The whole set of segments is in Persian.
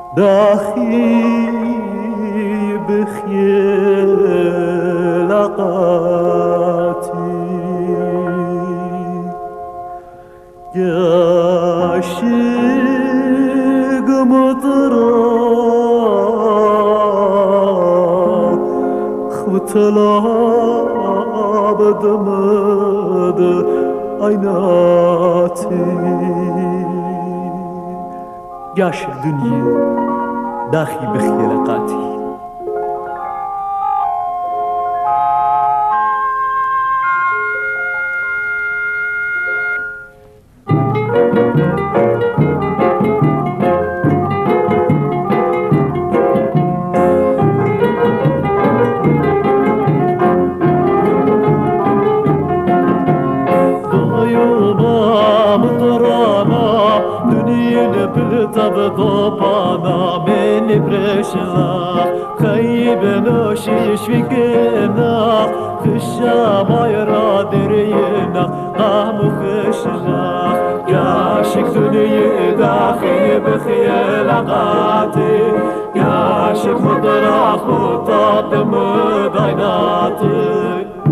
داخي بخيلقاتي ياشق مطرق خطلاب دمد عيناتي ياشق دنيا داخي بخيلقاتي طبطبانا من برشنا خيب نوشيش فينا خشا ما يرى درينا قام خشنا ياشق دنيا داخي بخيلقاتي ياشق مطرح وطاب مضيناتي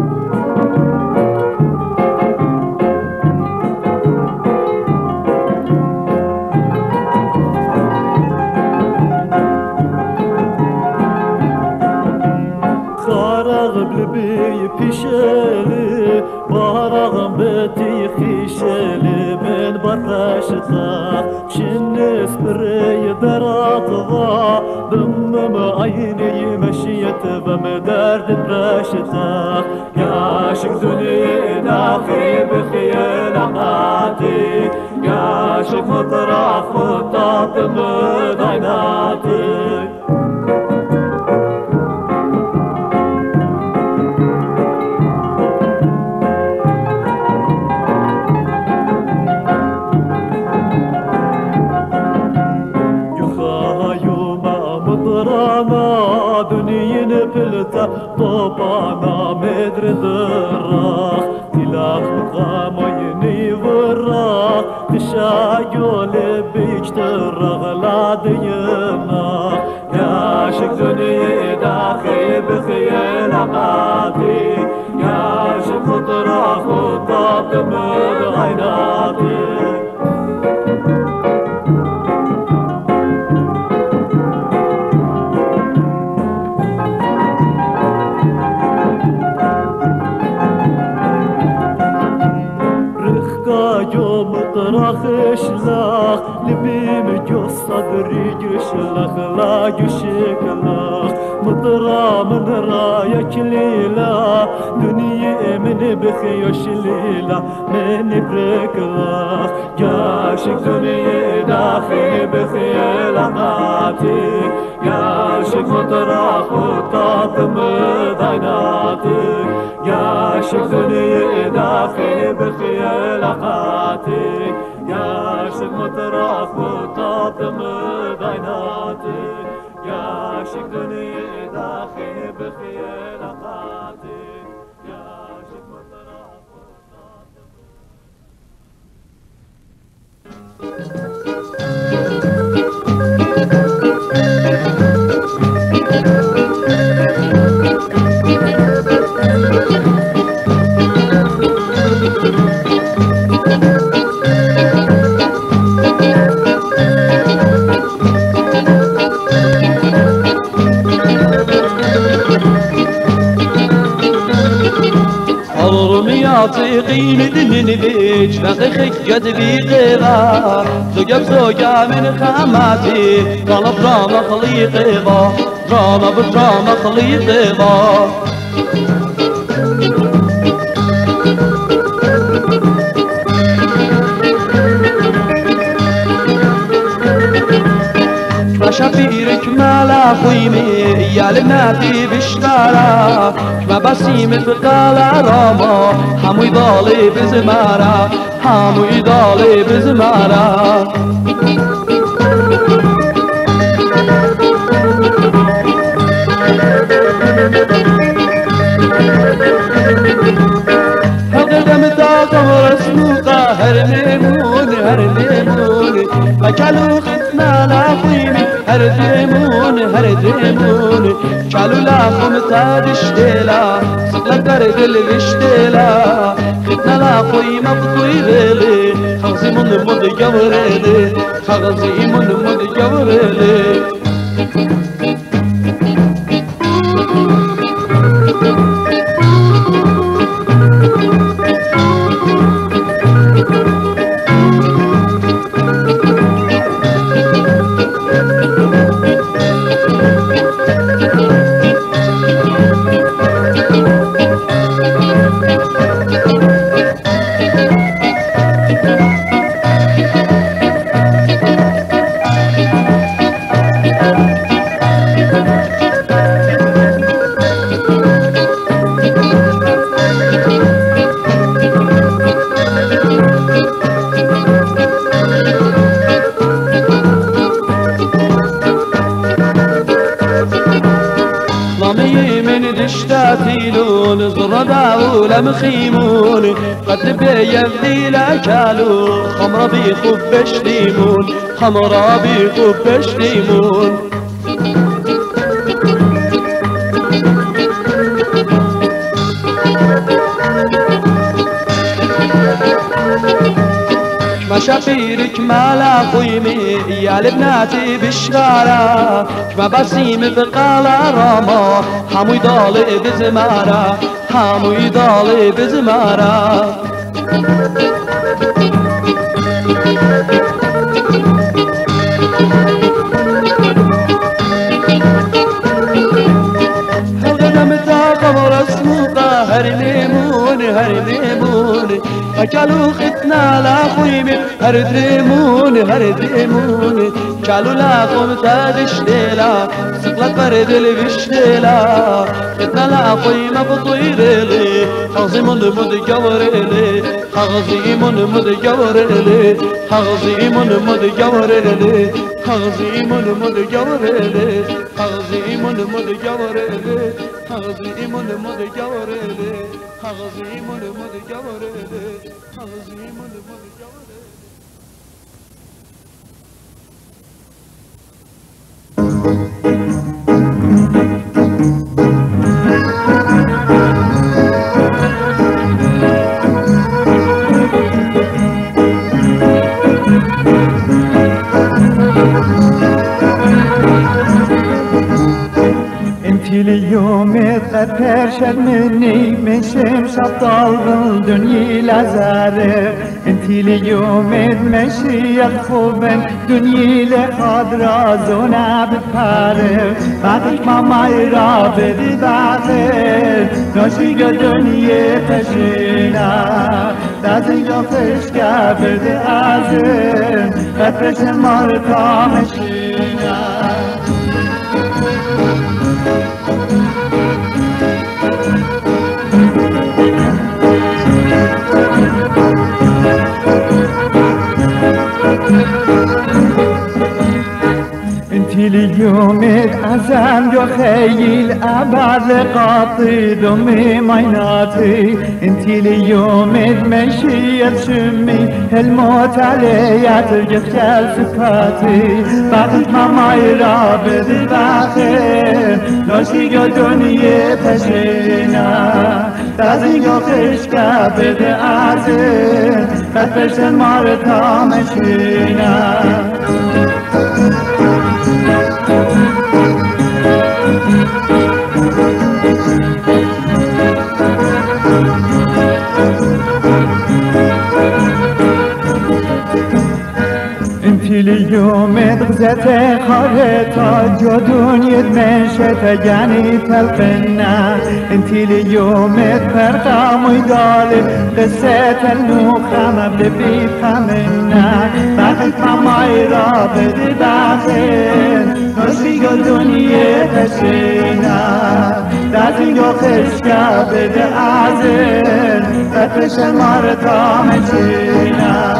بيشلي بارغم بتي خيشلي من برشتا شنس بري دراقضا ضمم عيني مشيت بمدرد برشتا ياشق دنيا داخي بخيلقاتي ياشق مطرح وطاب مضيناتي طبعنا مدر الراح تلاخ مقاميني والراح تشايل بيك ترغ لادينا ياشق دنيا داخي بخيلقاتي ياشق مطرح وطاب مضيناتي خشلاخ لبيم جو صدري جرشلاخ لا يشكلاخ مطرا من رايك ليلا دنيا من بخيوش ليلا من بركلاخ ياشق دنيا داخي بخيلقاتي ياشق مطرا وطاب مضيناتي ياشق دنيا داخي بخيلقاتي ياشق مطرح وطاب مضيناتي ياشق دنيا داخي بخيلقاتي ياشق مطرح وطاب عاطقين دمن بيج فقخك جد بيقضا زوجا من خاماتي طلب راما خليقضا راما بالراما خليقضا شفيرك مالا خويمي يا لماتي بشتارا ما بسيمت بقالا راما همو يضالي بزمارا همو يضالي بزمارا هقدم تاقم رسموقا هر ميمون أكلو ختنا لا خويمي هر درمون كالو لاخم تادشتلا صقلك دل بشتلا خدنا لاخوي مبطوي غيلي خغزي من جوريلي خغزي من جوريلي مخيمون قد بيبدي لكالو خمرة بيخبش ليمون خمرة بيخبش ليمون ما شبيرك ما قيمي يا لبناتي بشغارة ما بسيم بقالا راما حمو يضالي بزمارة حمو يضالي بزمارة كالو ختنا لا خويمي هردرمون كالو لا خوم تادشتلا سقلت برد اللي بشتلا ختنا لا خويمة بطويرلي خغزي من جوريلي خغزي من جوريلي خغزي من جوريلي خغزي من جوريلي خغزي من جوريلي خغزي من جوريلي خغزي من جوريلي اليوم ترشد مني من شمس الطلب دنيا لزاره انتي اليوم تمشي الخوبن دنيا لخضرا زونا بتباره بعدك ما يرابط باخر ناشي دنيا تشينا لازم يفش كبد ازم بفش مرتا مشينا انتي اليوم اتعزم جو خيل ابعد قاطي دمي ميناتي انتي اليوم اتمشي تشمي الموت عليا ترجف جال صفاتي بعدك ما يرابط باخر ناشي جو دنيا تشينا لازم جو خشكا بده عزم بفرشن مارتا مشينا انتي اليوم اتغزت خارطة جو دنيا تمشت يعني تلقنا انتي اليوم اتفرقا ميدالب قصة المخامة بلبيت خمنا بعدك ما يرابط باخر نشي جو دنيا تشينا لازم جو خشكا بده عزم بفش المرتا مشينا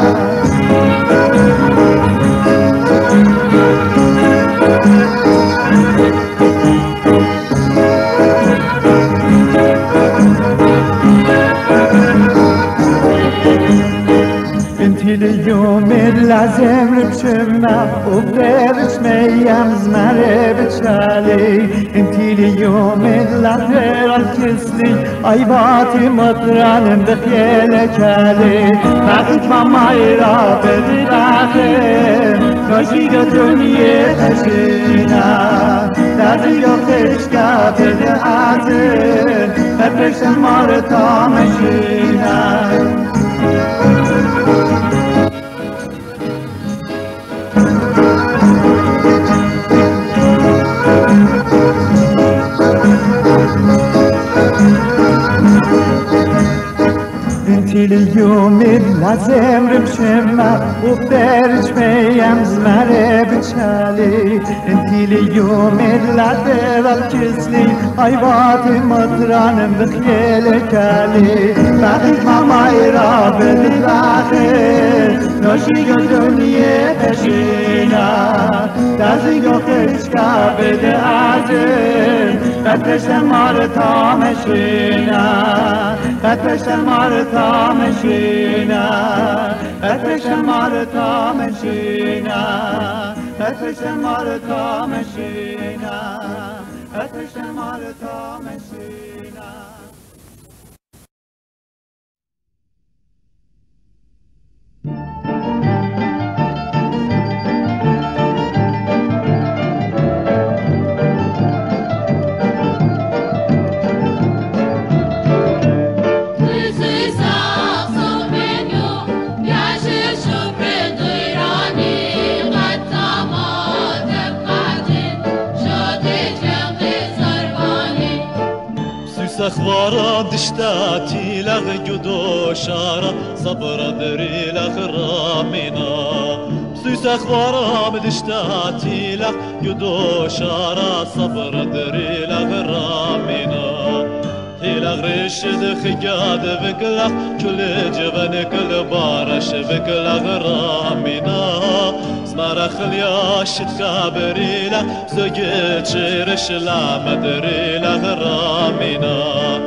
انتي اليوم لازم ربشمنا وبدرش ميام زمره بتشالي انتي ليوم الأخير الكسلي أيباتي مطران بخيالك علي بعد ما مايرا بالآخر نشيد الدنيا تشينا لازم يخشك بالآخر أبرش المرتا مشينا انتي اليوم لازم رمشمة وبدرج ميام زمرة بتشالي انتي اليوم لازم الكسلي ايواتي مطران بخيالك علي بعد ما مايرا بالآخر نشيق الدنيا تشينا تازيق وخشكا بالآخر قدش المرتا مشينا قدش المرتا مشينا قدش المرتا مشينا قدش المرتا مشينا قدش المرتا مشينا أخبار دشتاتي لغ جدو شارة صبر دري لغ رامنا سوس أخبار دشتاتي لغ جدو شارة صبر دري لغ رامنا هلغ رشد خجاد بكلغ كل جبن كل بارش بكلغ رامنا اسمار خلياش تخابري لغ زجت شرش لا مدري لغ رامنا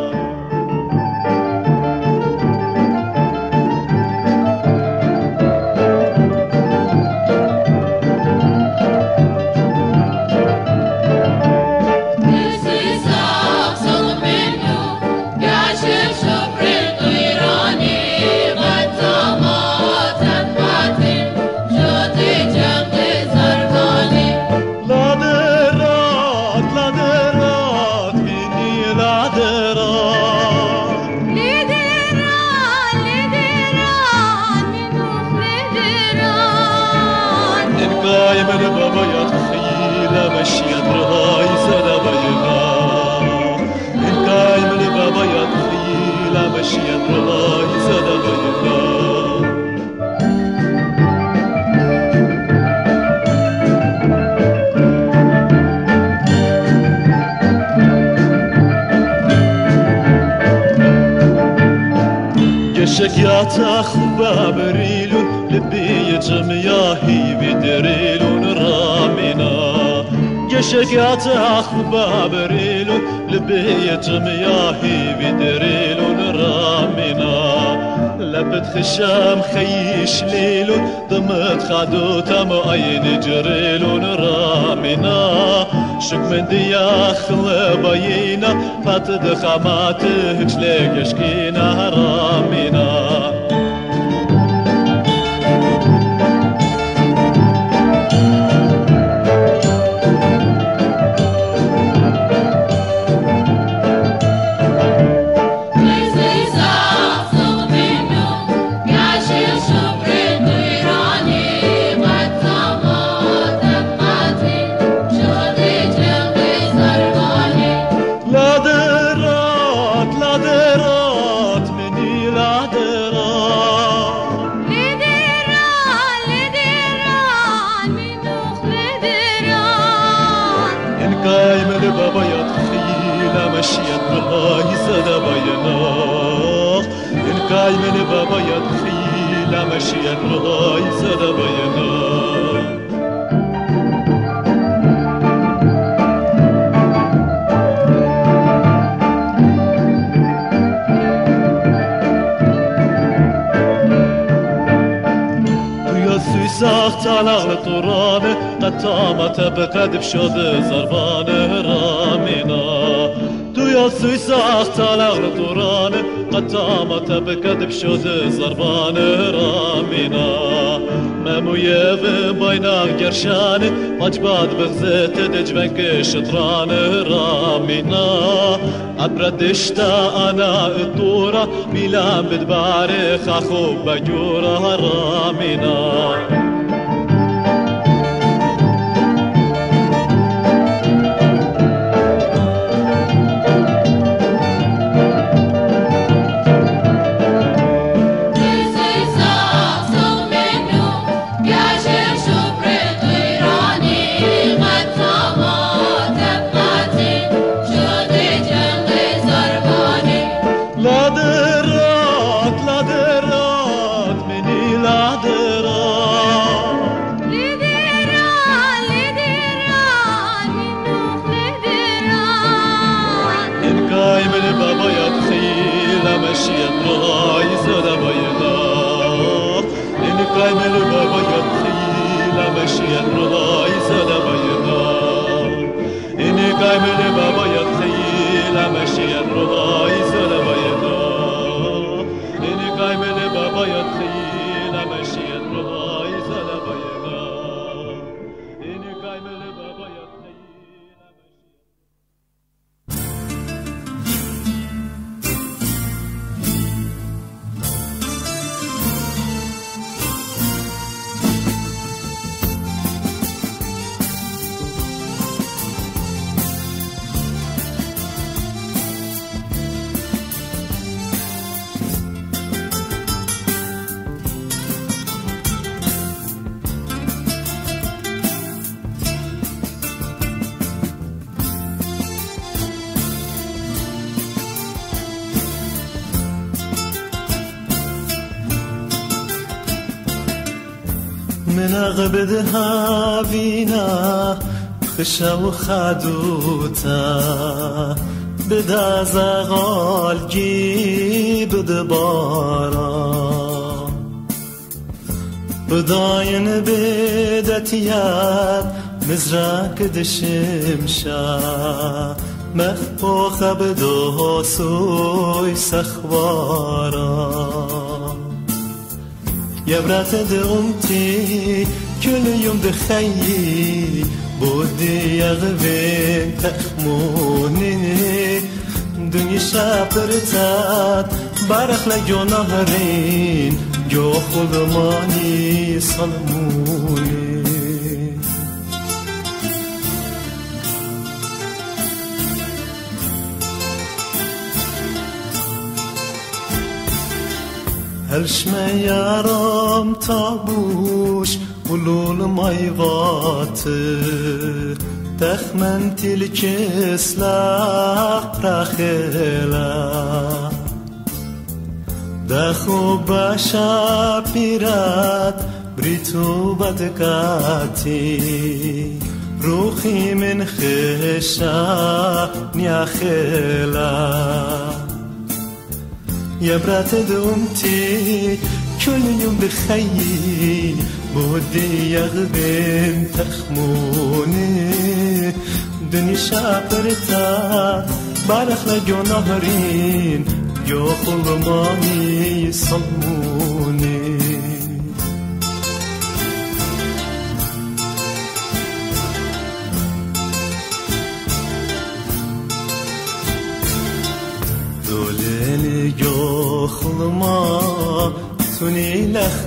شكياتا خبا بريلون لبي جمياهي بدريلون رامنا يا شكياتا خبا بريلون لبي جمياهي بدريلون رامنا لبت خشام خيش ليلون ضمت خادو تم عين جريلون رامنا شك من ديا خلباينا فاتد خاماته هجلك يشكينا رامنا من بابا يدخي لا مشي الرأي زاد بينا تو يا سوساخ تلاغ الطرابة قطامت بقدب شده زربان رامینا دویا سوی ساخت تلغ دوران قطامت بقدب شده زربان رامینا ممویه و باینا گرشان مجباد بغزت دجبنك شطران رامینا عبر DISH-TAA انا الدورة ميلان بدباري خاخو بجورة رامینا من أغبد هاوينا خشا وخدوتا بدا زغال جيب دبارا بداين بدتيات مزراك دشمشا مخبوخ بدو سوي سخوارا يبرت دقمتي كل يوم دخيي بودي يغبين تخمونيني دنيا شابرتات بارخ لجو نهرين جو خلماني صلموني هلشما يارم تابوش ولول مايغات تخمن تلكسلاق راخلا دخو باشا بيرات بريتو بدكاتي روحي من خشا نياخلا يبرت دومتي كل يوم بخيي بودي يغبن تخموني دنيا شابرتا بارخ لجو نهرين جو خلماني يصلموني دولي جو خلما توني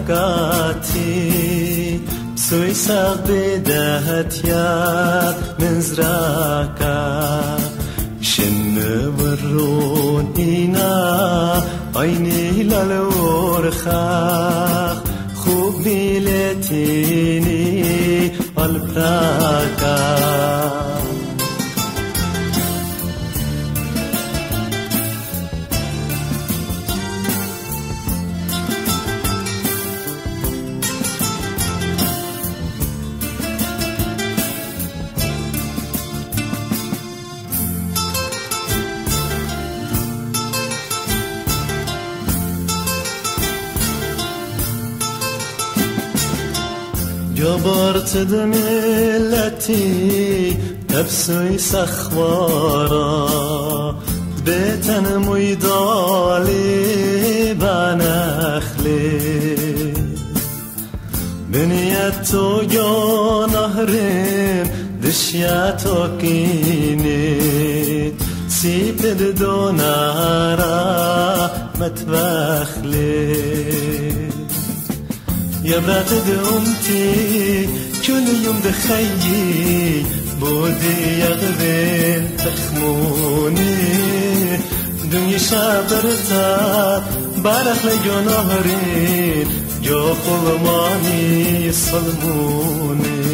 لخكاتي سوي ساق بدهت ياد منزراكا شن ورون إنا عيني للورخاخ خوب ميلتيني البراكا جبرت دملتي نفسي سخوارا بيتن ميدالي بنخلي بنيتو يا نهرين دشياتو كينيت سيبد دونارا متبخلي يا باتد أمتي كل يوم دخيي بودي يغبن تخموني دنيا شابرتا بارخ لجو نهرين جو خلماني صلموني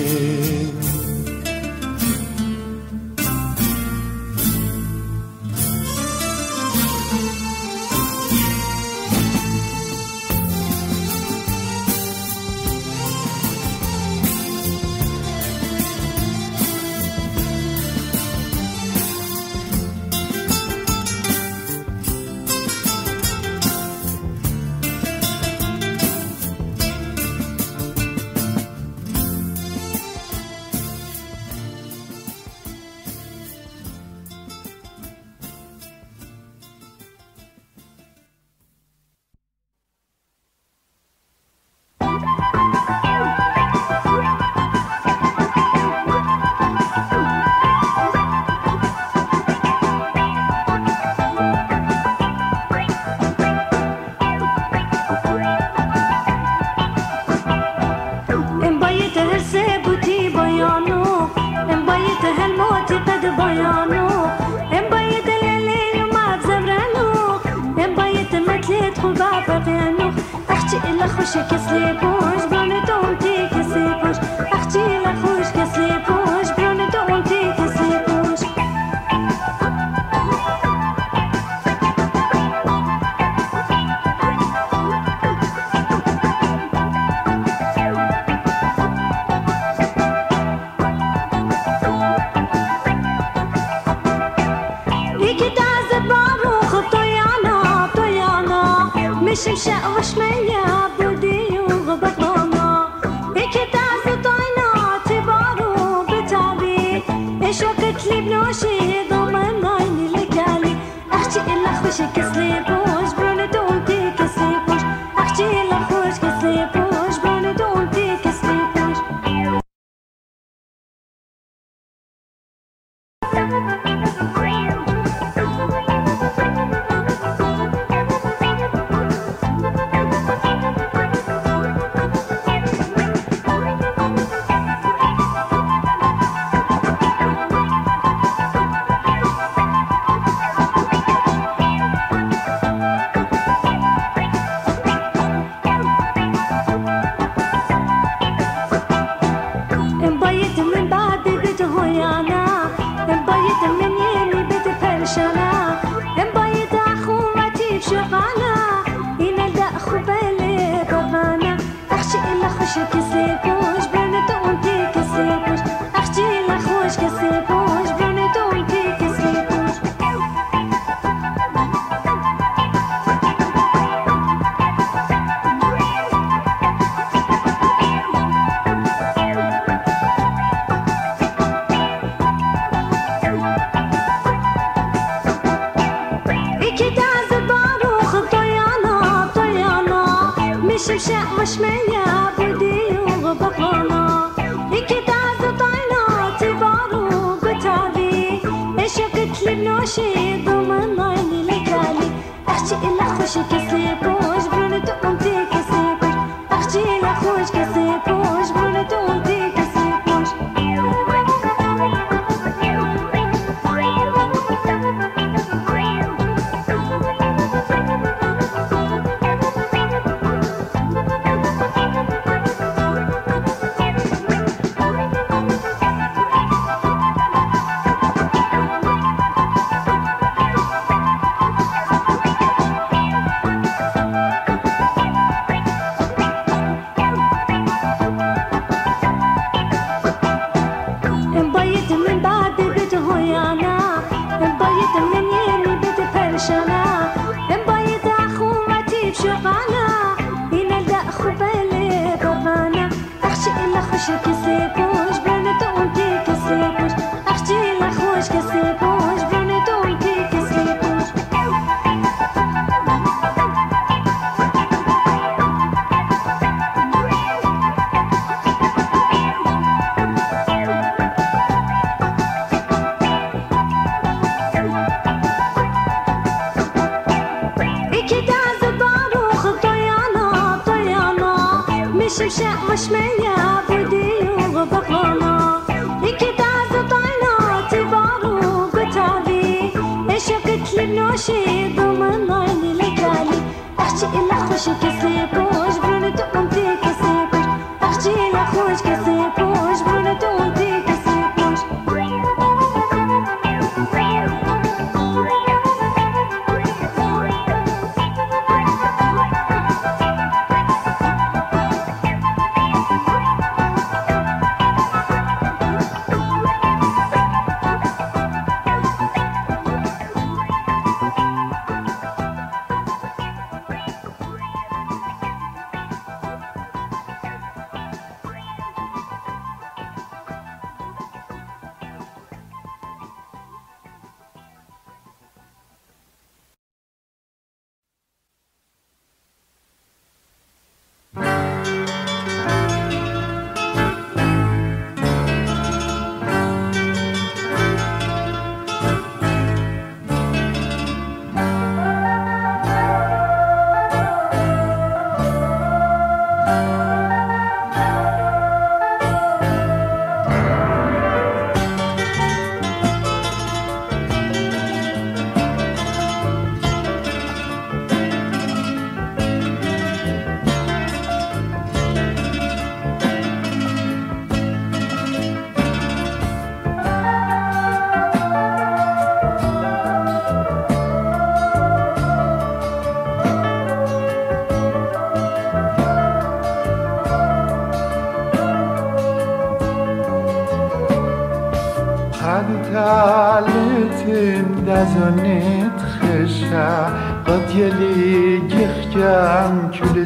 Talten da Sonne tresha Qad yeli gikhjam kul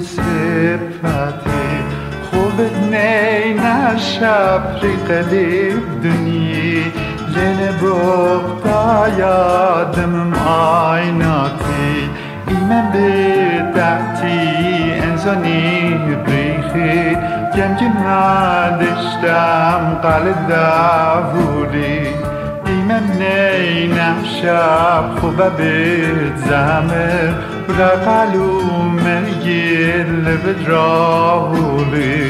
sepati Khobet neyna shapri qalib duni Lene boghtaya damam aynati Iman bedati enzani brikhi Kem nadishtam qalb davuli من نینم شب خوبه بید زمر رقلو مرگیر لبد راهولی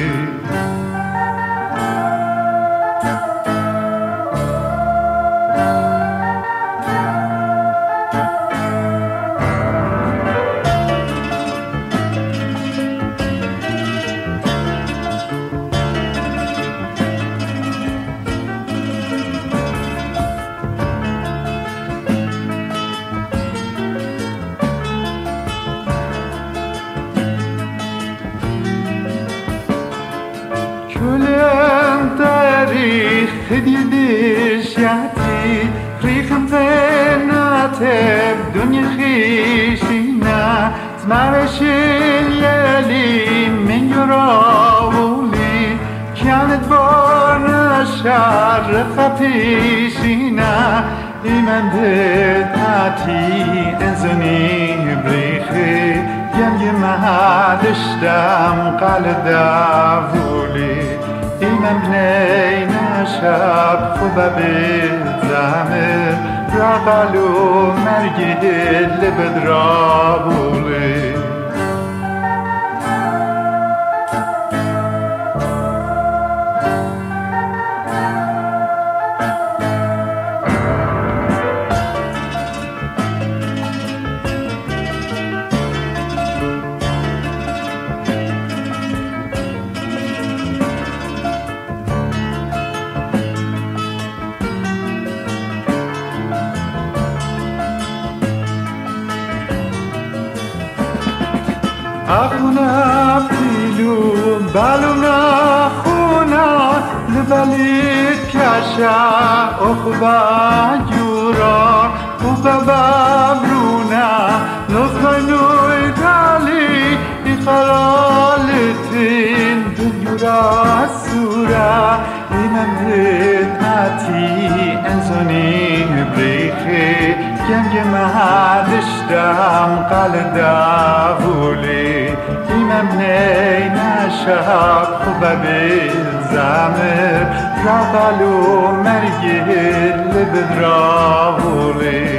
خديدش يعطي ريخم فناتب دنيا خيشينا زمارش الليالي من يراولي كانت بارنا شر خفيشينا إيمان بتاتي انزوني بريخي يم هادشتم قال دافولي إيمان بنينا شب خوبه بزمر رقلو مرگید لبد رابولی أخونا بيلو بالونا خونا لبليت كاشا أخبا جورا وبابا برونا نخنو إيطالي إخلالتين دنيا راسو Tdoo-raa imamretati enzoni breche gem hadishtam qaldavuli imam nei nashab khubabe zamer raqalu mergil bedravuli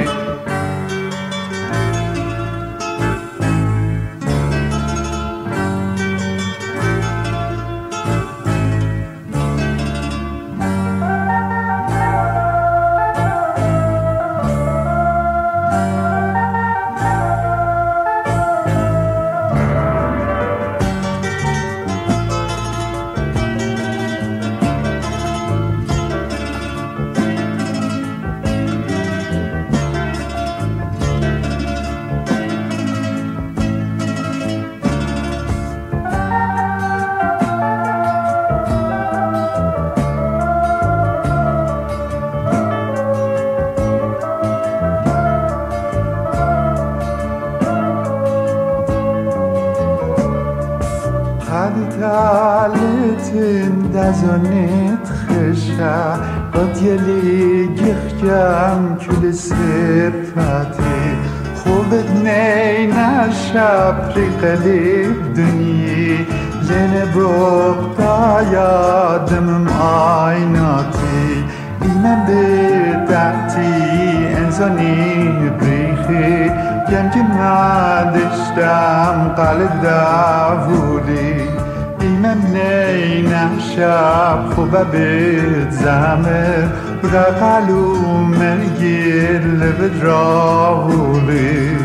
تعلتن دزانت خشا قد يلي جخجم كل سبتي خوبت نينا شابري قلب دنيا لنبقى يا دمم عيناتي إيمان بدعتي انزاني بريخي جم عدشتم قلب دافولي ایمم نینا شب خوبه بید زمر رقلو مرگیل بدراولی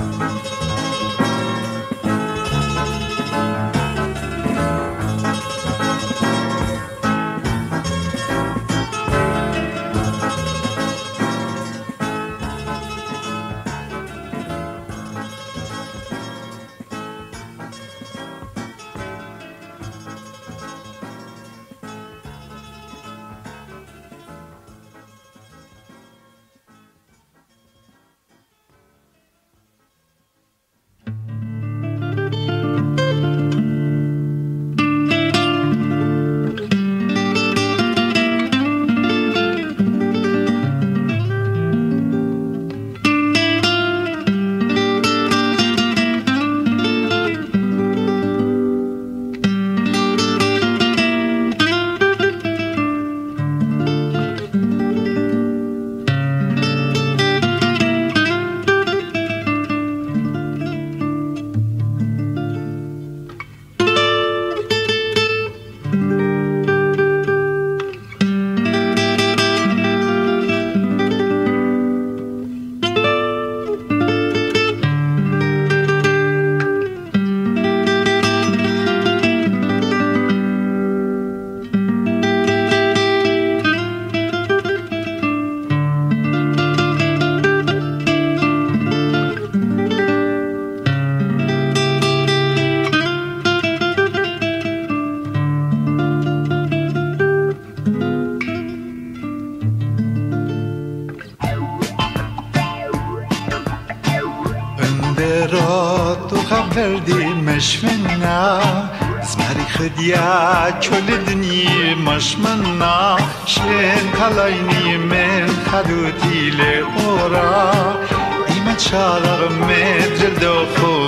فردي مش منا زماري خديا كل دنيا مش منا شين خلايني من خدوتي لأورا إيمت شارغ مدر دوخو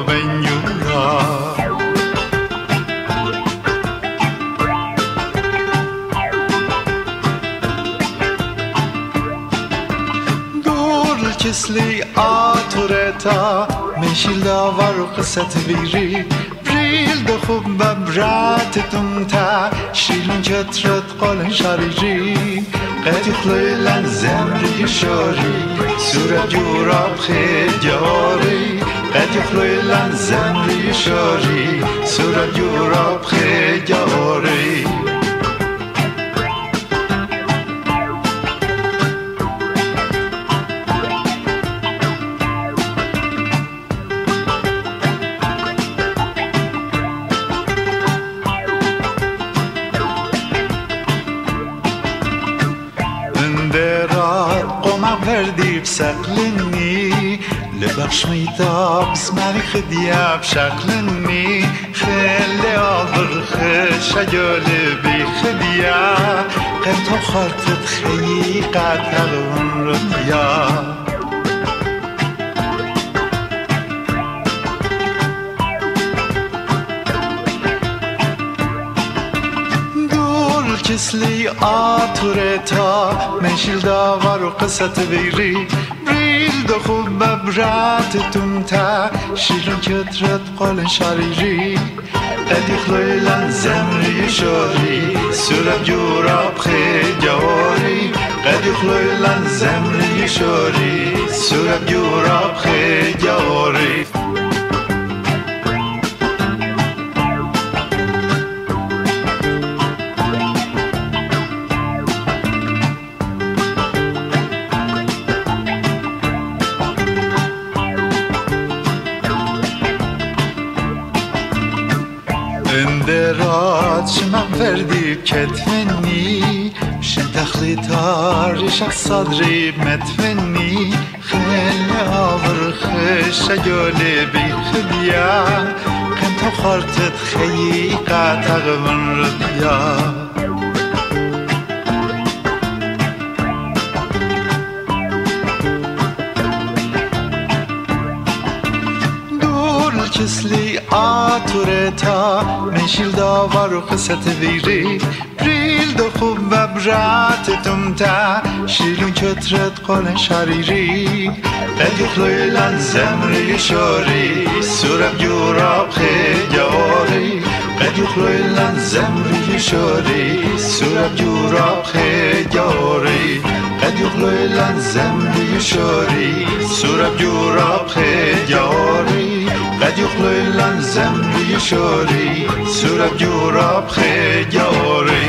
بنيورا كسلي آتورتا مشيل داور قصة بيري بريل دخوب ببراتتم تا شيلن جترت قولن شاريجي قد يخليلن زمري شاري سورة جوراب خيد جاري قد يخليلن زمري شاري سورة جوراب خيد جاري ببخش میتا بسمری خدیاب شکلنی خیلی آبر خشایالی بی خدیاب قطع خارتت خیلی قطعون رو دیا دول کسلی آتورتا مشیل داوار و قصت بیری بریل دو خوب ببرات تمتا شیرون کترت قال شریری قد يخليلن زمري شوري سورب جوراب خجاري قد يخليلن زمري شوري سورب جوراب خجاري اندرات شمم فردی کتفنی شن تخلیتار شخص صدری متفنی خیلی آور خشایالی بی خدیا کم تو خارتت خیلی قطع من ردیا کسلی آتورتا مشیل داوار و قصت ویری بریل دو خوب ببرات تمتا شیلون کترت قال شریری قد يخليلن زمري شوري سورب جوراب خجاري قد يخليلن زمري شوري سورب جوراب خجاري قد يخليلن زمري شوري سورب جوراب خجاري قد يخليلن زمري شوري سورب جوراب خجاري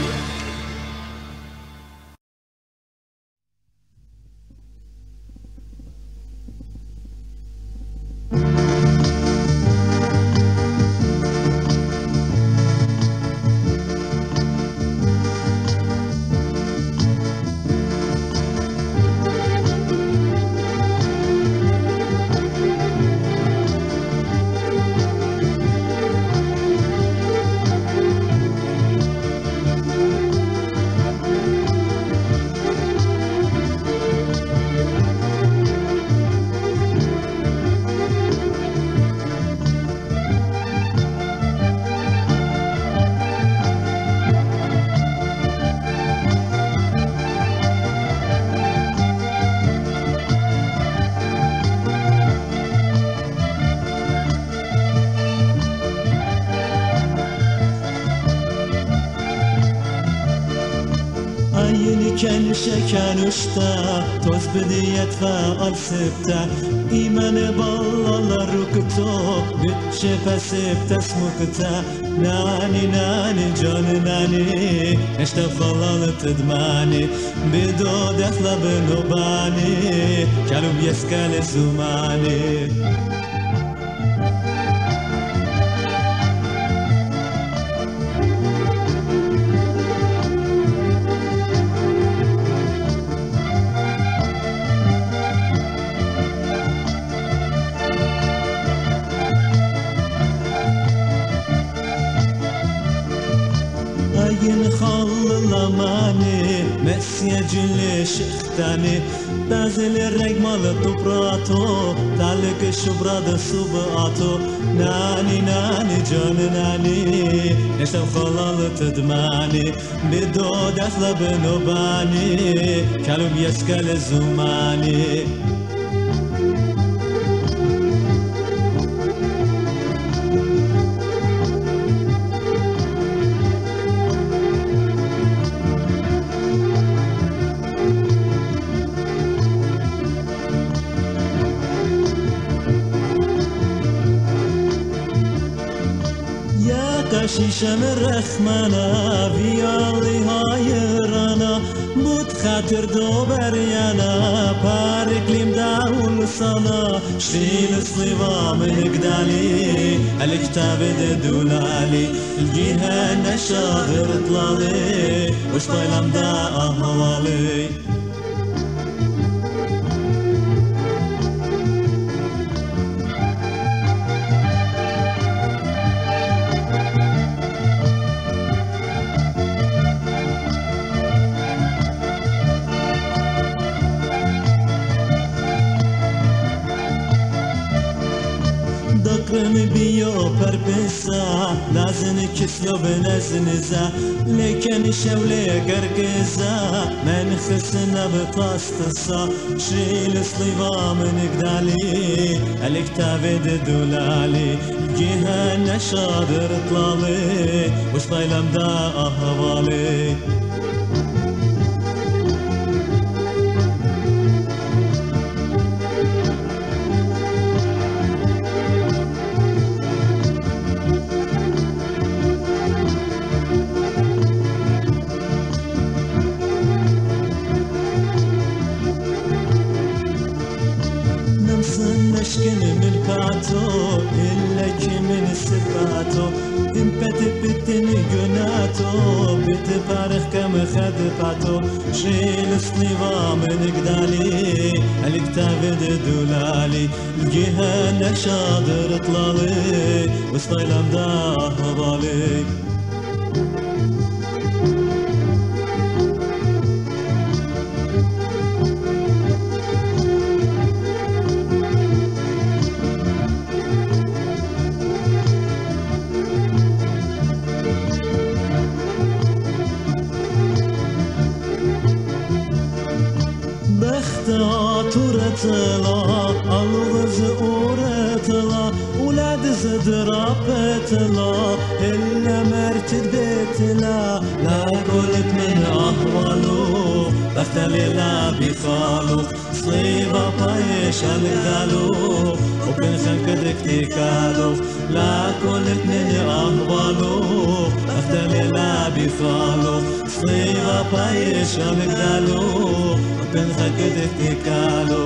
كان شكان اشتا توز بديت فقال سبتا إيمان بالله ركتو بتشفى سبتا سمكتا ناني ناني جان ناني اشتفلال تدماني بدو دفلا بنوباني كانوا بيسكال زماني مسيج لشختاني بازل الرجمال طبراتو تعلق الشبراد الصبعاتو ناني ناني جان ناني نشتم خلال تدماني بدو دخل بنوباني كلب يسكال الزماني شیشم رخمانا ویالی های رانا بود خاطر دو بریانا پارکلیم داول سانا شیل سلیوام نقدالي الكتاب دولالي الجهة نشاغر طلالي وش طيلم دا أهوالي فقرن بيو بربسا لازن كسلو بنزنزا لكن شولي قرقزا من خسنا بطاستصا شيل صليبا من قدالي الكتاب دولالي جهة نشادر طلالي وش طيلم دا أهوالي نشكن من كاتو إلا من سباتو إمبت بتن جناتو بتبارخ كم خدباتو شيل صليبا من قدالي الكتاب دولالي الجهة نشادر طلالي وسطيلم دا هبالي تدoo-raa-yaa الغز أورتلا ولاد زدرابتلا إلا مرتد بيتلا لا قلت من أهوالو بختلي لا بخالو صليبا بايش الغالو وبن خلقدك تكالو لا قلت من أهوالو بختلي لا بخالو صليبا بايش الغالو وبن خلقدك تكالو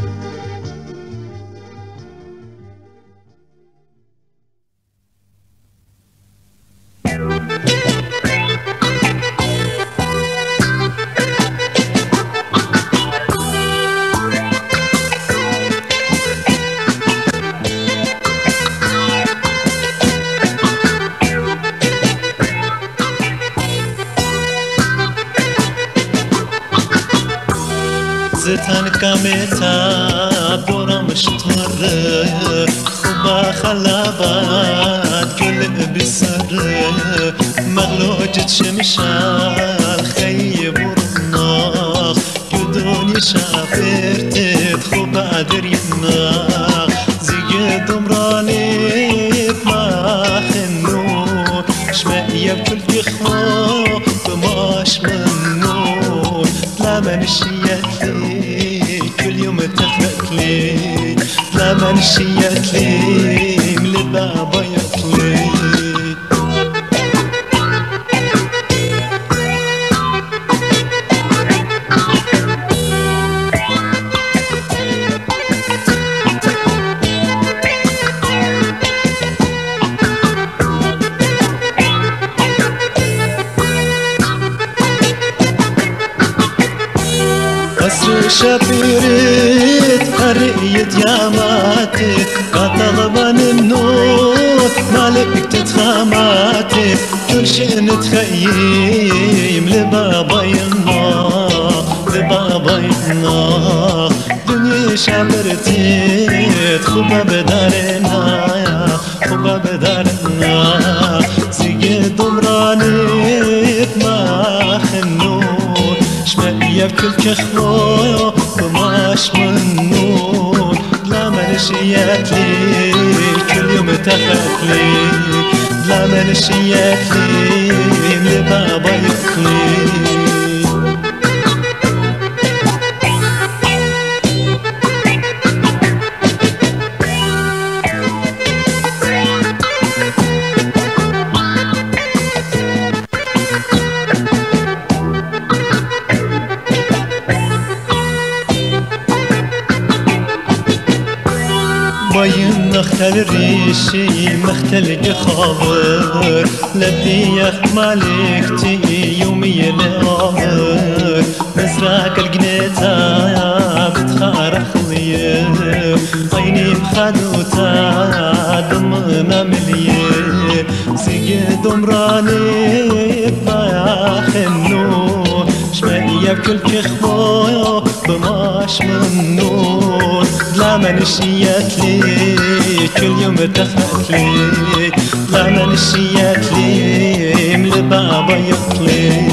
زتان كاميتا بورا مش تمر خبا خلابات كل بسر مغلوجة شمشال خيب ورناخ يدوني شافرت خبا درينا زي دمراني ما خنو شمعي بكل يخو بماش منو لا منشيت لي كل يوم تفلت لي لا منشيت لي من البابا يطلي شبيرت قرية ياماتي قطغبان النور مالك تتخاماتي كل شيء نتخيم لبابا يما لبابا يما دنيا شبرتي خبا بدارنا خبا بدارنا زي دمراني ما خنور شمعي بكل كخوة وماش منون لا منشيات لي كل يوم تخت لي لا منشيات لي لبابا يطلي باين نختل ريشي مختل خابر لبيخ مالكتي يومي الامر مزراك القنيتا بتخارخ لي عيني بخدوتا دم مملي زي دمراني بايخ النور شمعي بكل كخوة بماش من نور لا منشيات لي كل يوم تخت لي لا منشيات لي من بابا يطلي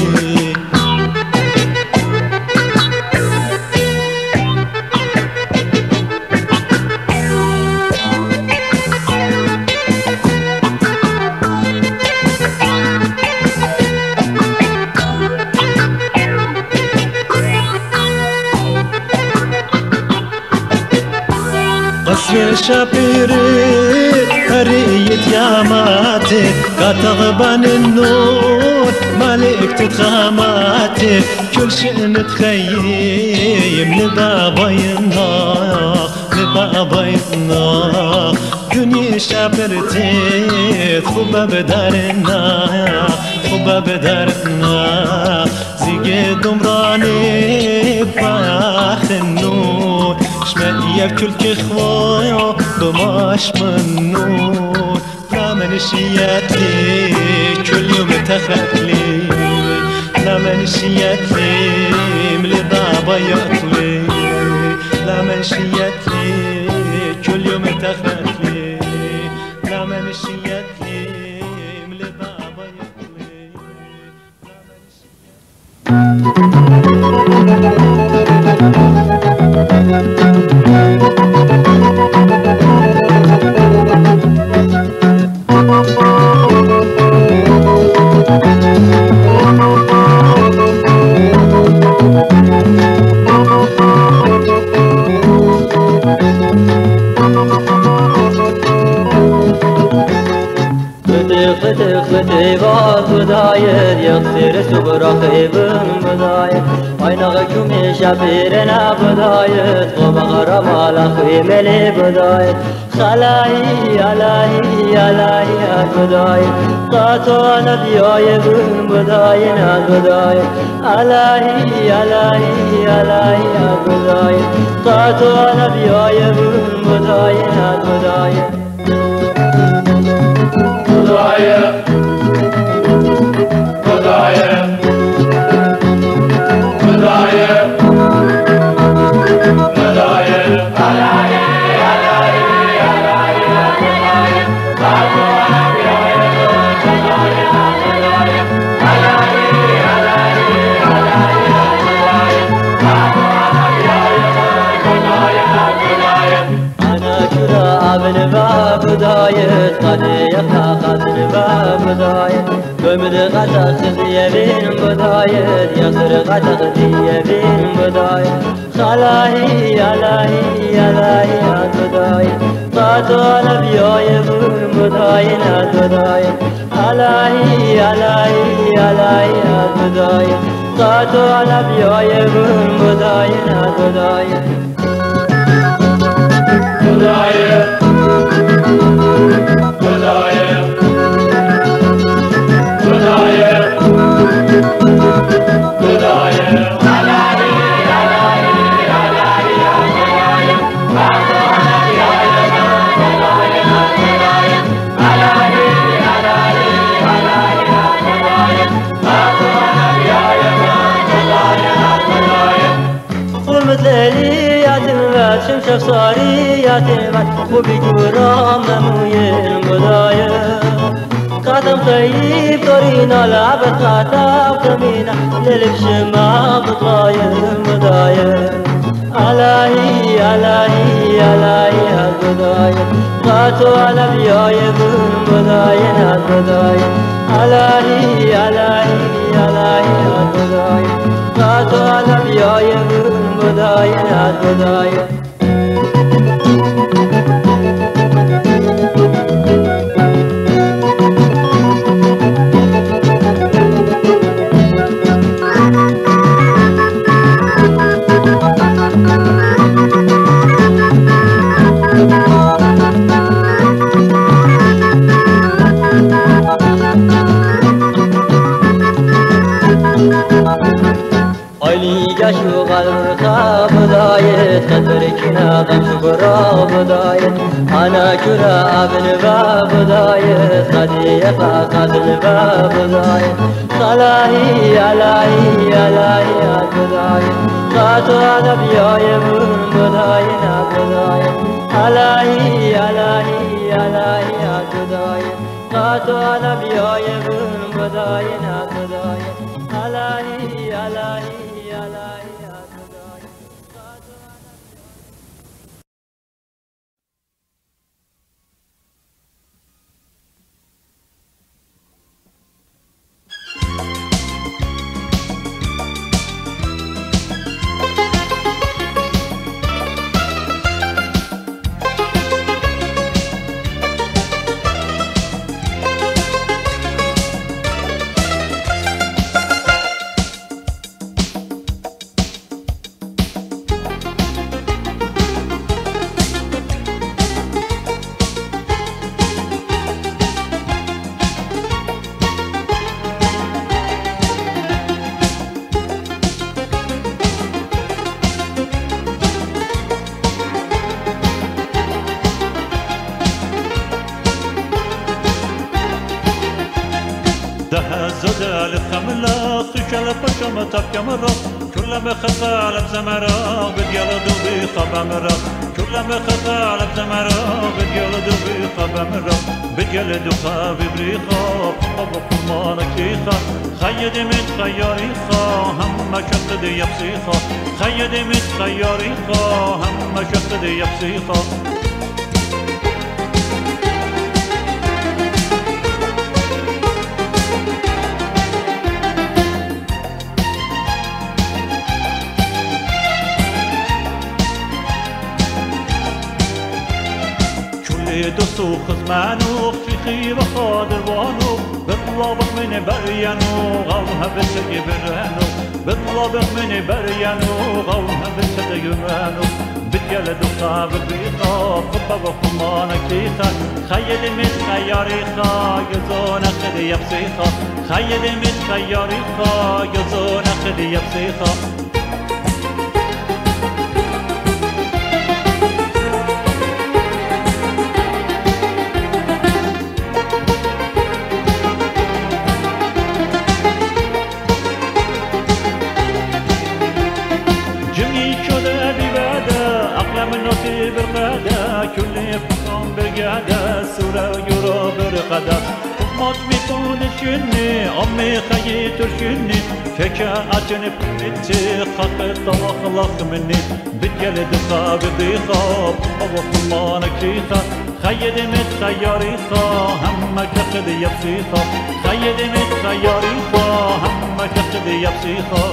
قصر شابيري هرية ياماتي قطغبان النور مالك تتخاماتي كل شيء متخيم لبابا ينهار لبابا ينهار دنيا شابرتي خبا بدارنا خبا بدارنا زيجي دمراني باخ النور شمالية بكل كخوة بماش من نور لا منشيات لي كل يوم تخت لي لا منشيات لي ملي بابا يطلي لا منشيات لي كل يوم تخت لي لا منشيات لي ملي بابا يطلي بداية يغسر سبرا خيبن بداية عينغ كمي شابيرنا بداية ومغرم على خيملي بداية خلاهي علىهي علىهي بداية قاتو نبياي بن بداية بداية علىهي علىهي علىهي بداية قاتو نبياي بن بداية بداية بداية بداية بداية بداية بداية قديقة قدر بداية قمد قدق ديبين بداية يسر قدق ديبين بداية خلاهي علىهي علىهي بداية قاتو نبياي بن بداية بداية علىهي علىهي علىهي بداية قاتو نبياي بن بداية بداية بداية بداية بداية بداية مثلي يا تلمات شمشف صاري يا تلمات وبيجورا مموين بداية قدم طيب دورينا لعبت قطع تمينا للف شما بطاية بداية علىهي علىهي علىهي بداية قاتو على بياية بن بداية بداية علىهي علىهي علىهي بداية قاتو على بياية بن بداية بداية شو غلطة بداية تدركنا غشبرا بداية أنا كرا ابن باب بداية صديقة قتل باب بداية صلاحي علي علي بداية قاتو على بياية من بداية بداية الهی الهی الهی خدای قاتو على بیای بون بدای خدای الهی الهی الهی خدای زدال الخملة خشل بشم تبكى مرة كل ما خطى على بزمرة بديال دوبي خبا مرة كل ما خطى على بزمرة بديال دوبي خبا مرة بديال دوخا ببريخا بابا كمان كيخا خيد مت خياريخا هم شقد يبسيخا خيد مت خياريخا هم شقد يبسيخا دوستو خزمانو خيخي وخادر وانو بطلابك من بريانو غوها بسد برانو بطلابك من بريانو غوها بسد يمانو بديال دوخا ببريخا خبا وخمانا كيخا خيد من خياريخا يزونا خدي يبسيخا خيد من خياريخا يزونا خدي يبسيخا كل فصام برقادة سورة يورو برقادة مات ميتون شني أمي خيط شني فكا أجنب بنتي خط طلق مني بديال دخا بضيخا أبو خمانا كيخا خيد مت خياريخا هم كقد يبسيخا خيد مت خياريخا هم كقد يبسيخا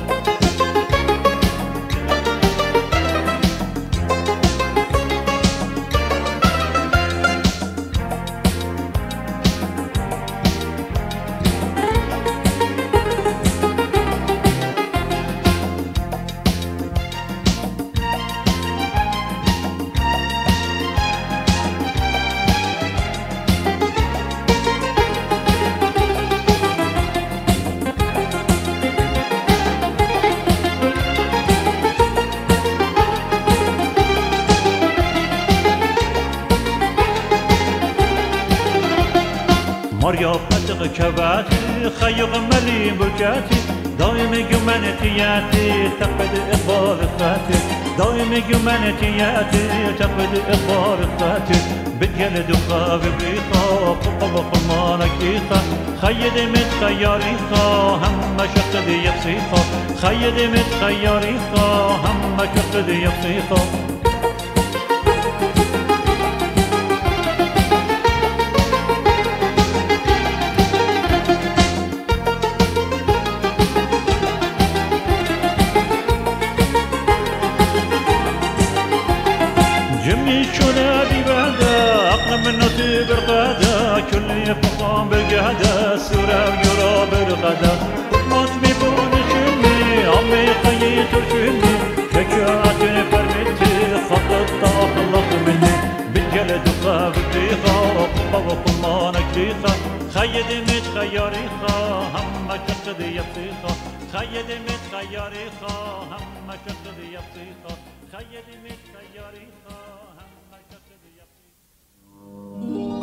ماريا فتق كباتي خيق ملي بركاتي دايم جمانتياتي تقبل إخبار فاتي دايم جمانتياتي تقبل إخبار فاتي بديال دوخا ببريخا قبا قمانا كيخا خيد مت خياريخا هم شقد يبسيخا خيد مت خياريخا هم شقد يبسيخا برقادة كل يفقام بقادة سورة يورا برقادة مات ميبون شني عمي خيط شني كجاتني فرمتي خطط تخلص مني بالجلد وقابتيخا بابا قمانا كتيخا خيد مت خياريخا هم شقد يبسيخا خيد مت خياريخا هم شقد يبسيخا خيد مت خياريخا هم شقد يبسيخا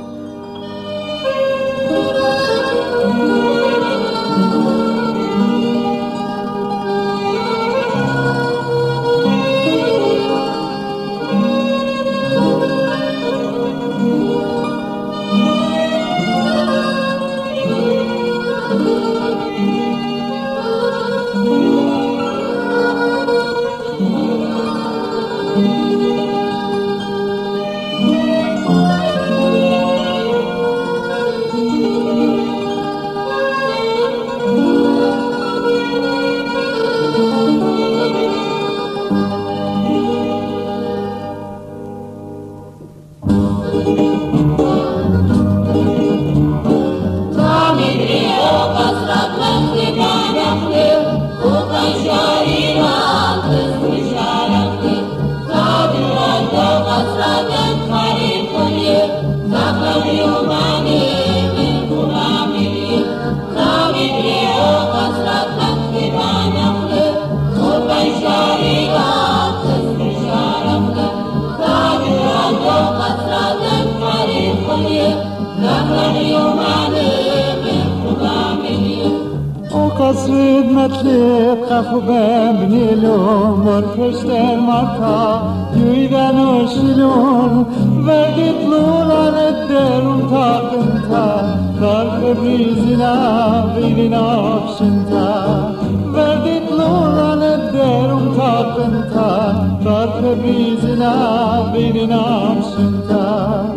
قصرت مطلب قفو بنيلو مركشتر مرتا يويدان وشلون وردت لولان الدرون تاقنتا دار بريزنا بيننا بشنتا وردت لولان الدرون تاقنتا دار بريزنا بيننا بشنتا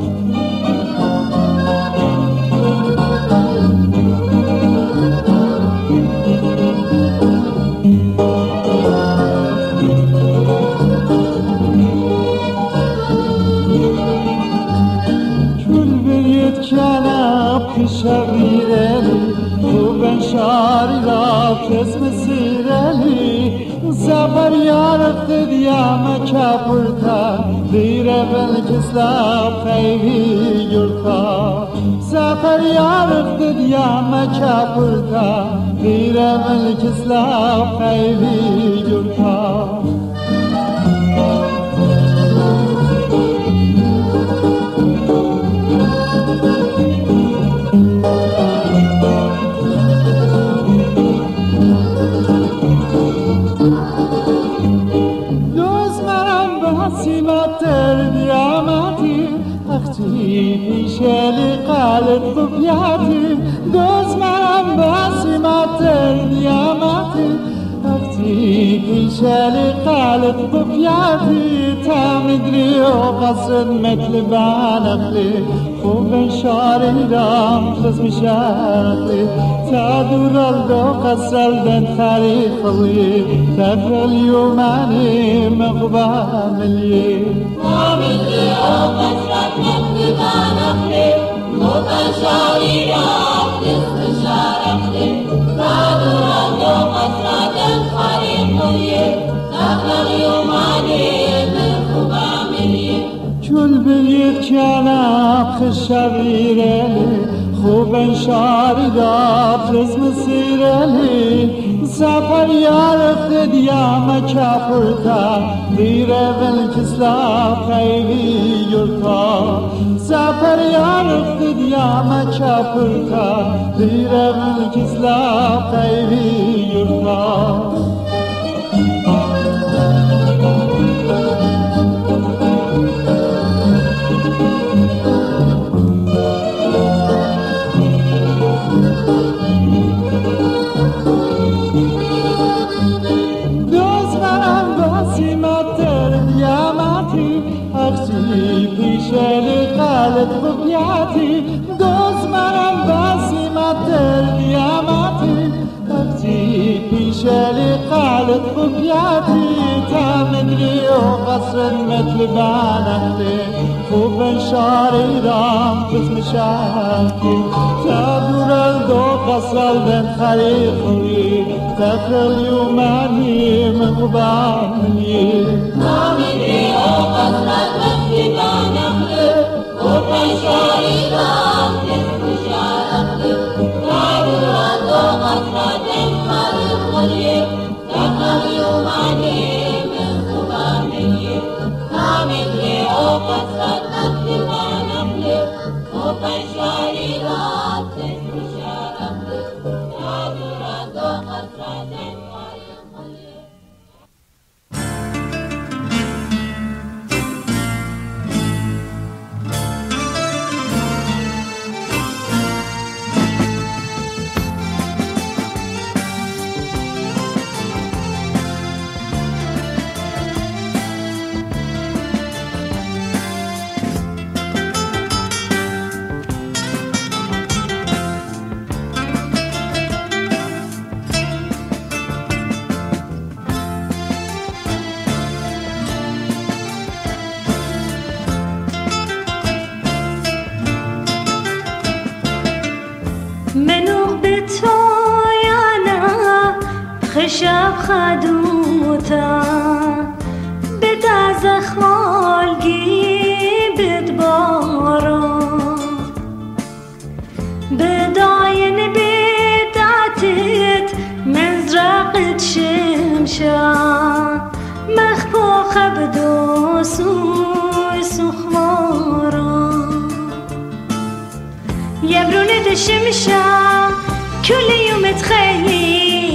شغيرالي وبن شعري راك اسم سيرالي زفر يارفت دياما كابرتا ديره بالكسلا خيبي يرتا زفر يارفت دياما كابرتا ديره بالكسلا خيبي يرتا پیشه قلب بپیاتی دوز من باسی ماتر نیامتی وقتی پیشه قلب بپیاتی تا مدری و قصر مثل بانقلی خوب شاری رام خز مشاقلی تا دورال دو قصر دن خریقلی تفر اليوماني مغبا ملي وملي و قصر مثل بانقلی خوب شاری رام خز مشاقلی تا دورال دو قصر دن خریقلی تفر اليوماني مغبا ملي چون بید کنم خشبیره خوب شاری داد رزم سیرلی سفر یارفت دیام کپرتا دیره ولکسلا خیلی یورتا سفر یارفت دیام کپرتا دیره ولکسلا خیلی یورتا قلب بپیاتی دوز منم باسی ماتر دیاماتی وقتی پیشه قلب بپیاتی تا مدری و قصر مثل بانقلی خوب شاری رام قسم شاکی تا دورال دو قصر دن خریقلی تفر اليوماني مغباني تا مدری و قصر مثل بانقلی خوب شاری رام قسم شاکی تا دورال دو قصر دن خریقلی تفر اليوماني مغباني تا مدری و قصر مثل بانقلی خوب شاری رام قسم شاکی تا دورال دو قصر دن خریقلی شب خدوتا بد زخمالگی بدبارا بداين بدعتت مزرقت شمشا مخبو خبدو سوي سخمارا يبرون دشمشا كل يوم تخيل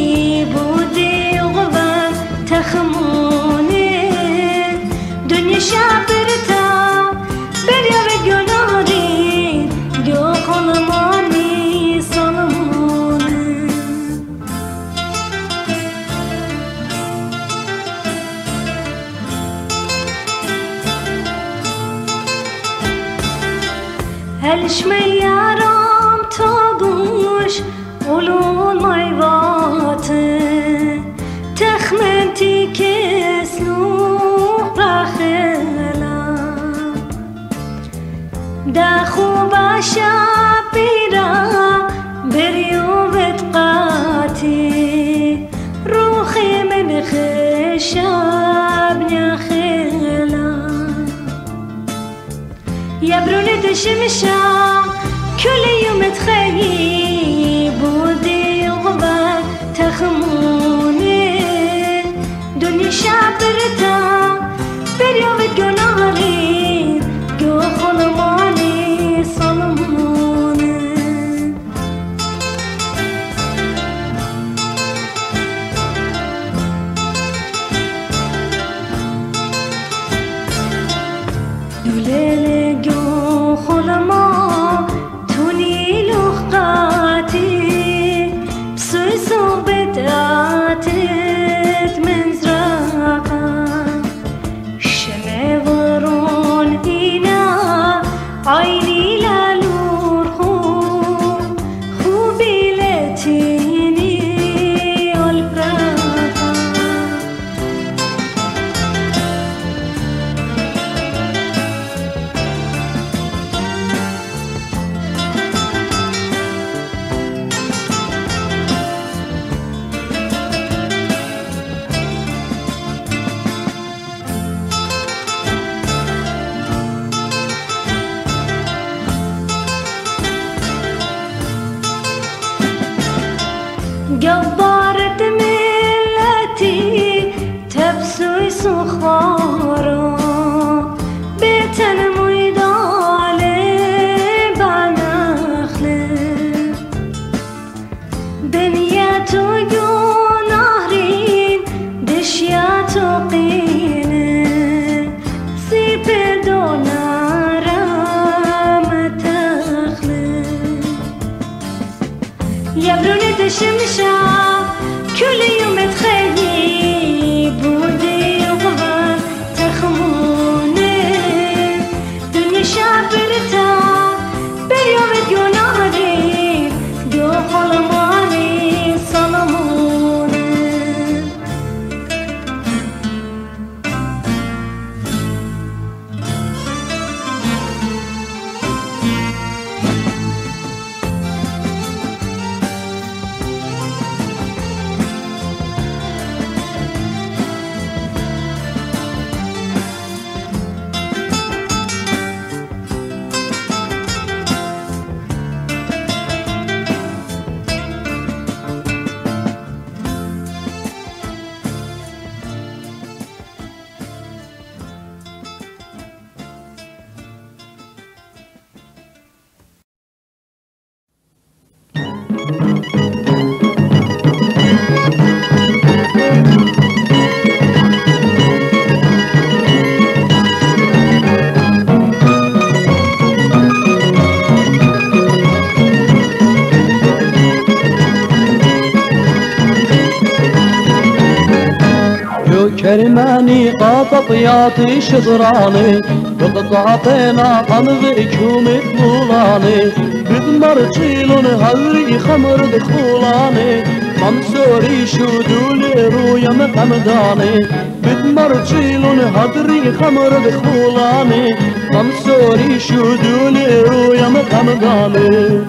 شابرتا بریا و گناهی گو خلمانی سلمونه هلش میارم تا گوش اولون مایواته تخمنتی کسلوح بخلا دا خوبا شابیرا بریوبت قاتی روخي من خشاب نخلا يبروني تشمشا كل يوم تخيب ودي غبار تخموني دنيا شابرتا بريوم الجناري جو خلماني صلموني دوليل جو خلما توني لخقاتي بسوي صوبت آتت من زراقا شمع ورون إينا عيني لالور خوبي لتيني والبراقا جبارة ملتي تبسوي سخارا بيتن ميدالي بنخلي بنياتو جو نهرين دشياتو قيني سيبدو نارا متخلي يبروني تشمشا كل يوم تخيب ودي وغبار تخموني دنيا شابرتا بريوم تجوناري جو خلماني صلموني كرماني قاططياتي شطراني بقطعتنا قمذكم طولاني بدمر تشيلون هذري خمر دخولاني ممسوري شدولي رويا مقمداني بدمر تشيلون هذري خمر دخولاني ممسوري شدولي رويا مقمداني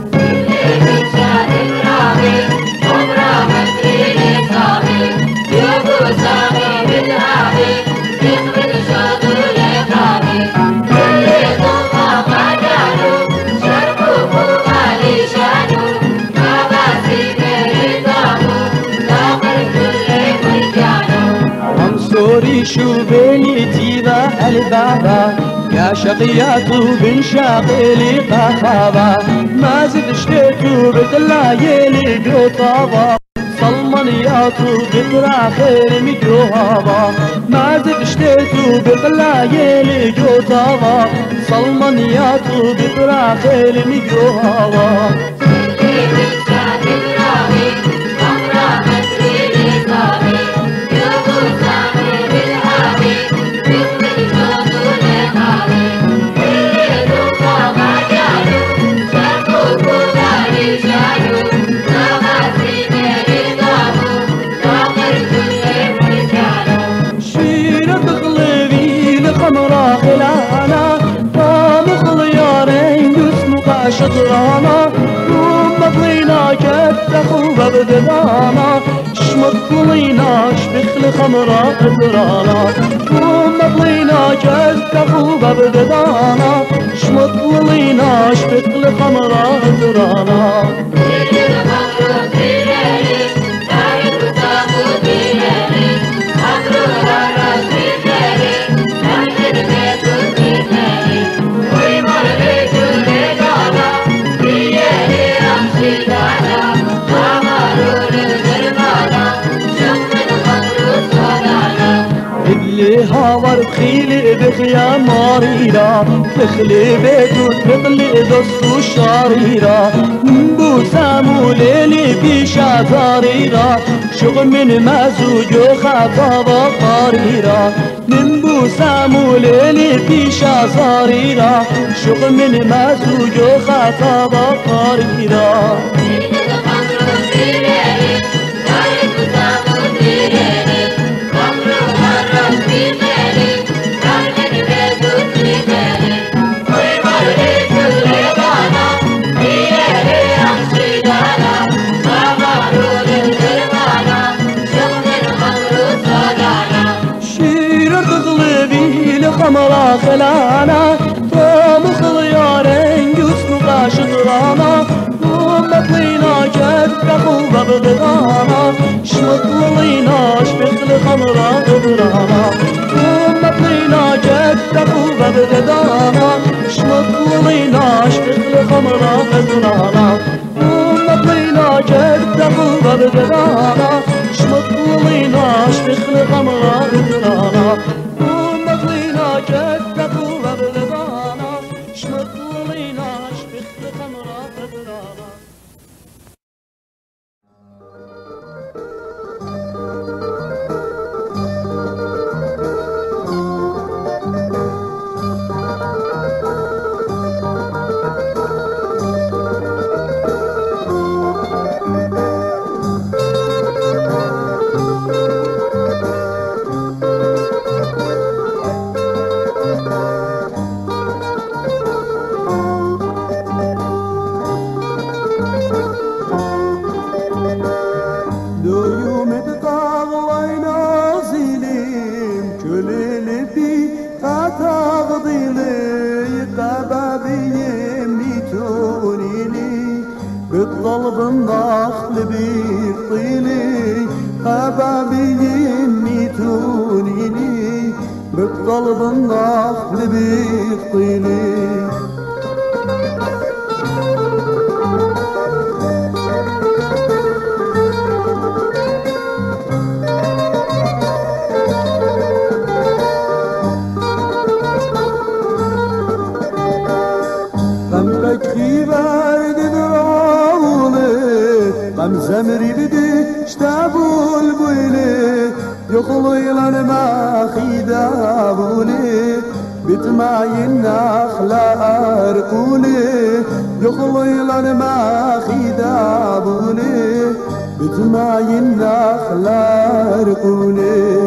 شو بيني تيبا البابا يا شقياتو بن شاقلي قفابا ما زد شتيتو بتلايلي قطابا صلما صلمانياتو بقرا خير ميكرو هوا ما زدشتيتو بقلا يلي جوتاوا صلمانياتو بقرا خير ميكرو هوا شطرانا ومضلينا كتخو ببدلانا شمطليناش بخل خمرا قدرانا ومضلينا كتخو ببدلانا شمطليناش بخل خمرا قدرانا هاور بخيلي بخيا ماريرا تخلي بيتو تطلي دوستو شاريرا بو سامو ليلي بيشا زاريرا شغل من مازوجو خطابا قاريرا من بو سامو ليلي بيشا زاريرا شغل من مازوجو خطابا قاريرا خمرا خلانا طوم خيارين يسنقا شطرانا ومطلينا جدقو ببغضانا شمطليناش بخل خمرا قدرانا ومطلينا جدقو ببغضانا شمطليناش بخل خمرا قدرانا ومطلينا جدقو ببغضانا شمطليناش بخل خمرا قدرانا جدكو ببلدانا شمطليناش بخل خمرا قدرانا ضلبن ضخل بيطيني قبابين ميتونيني بطلبن ضخل بيطيني زمري بدي اشتابوا البويلي يخلو يلان ما خيدابوني بتماين نخلا ارقوني يخلو يلان ما خيدابوني بتماين نخلا ارقوني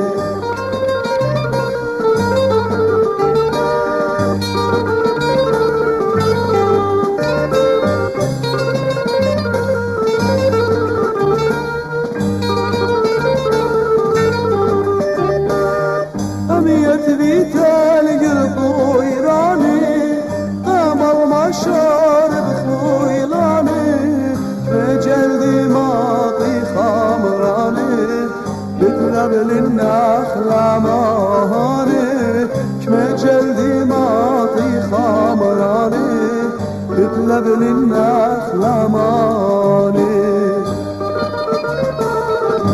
للنخلة مهاني كما جلدي ماطي خامراني بتلب للنخلة مهاني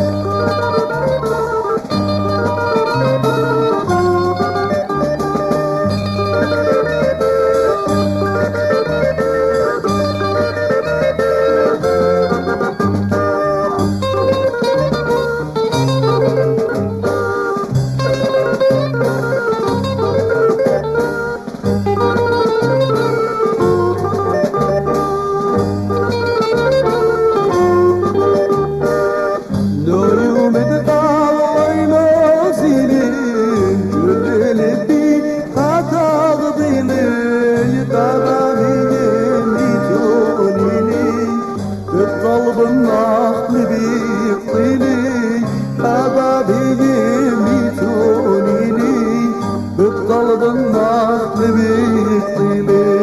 بقلبن ناخل بيطيلي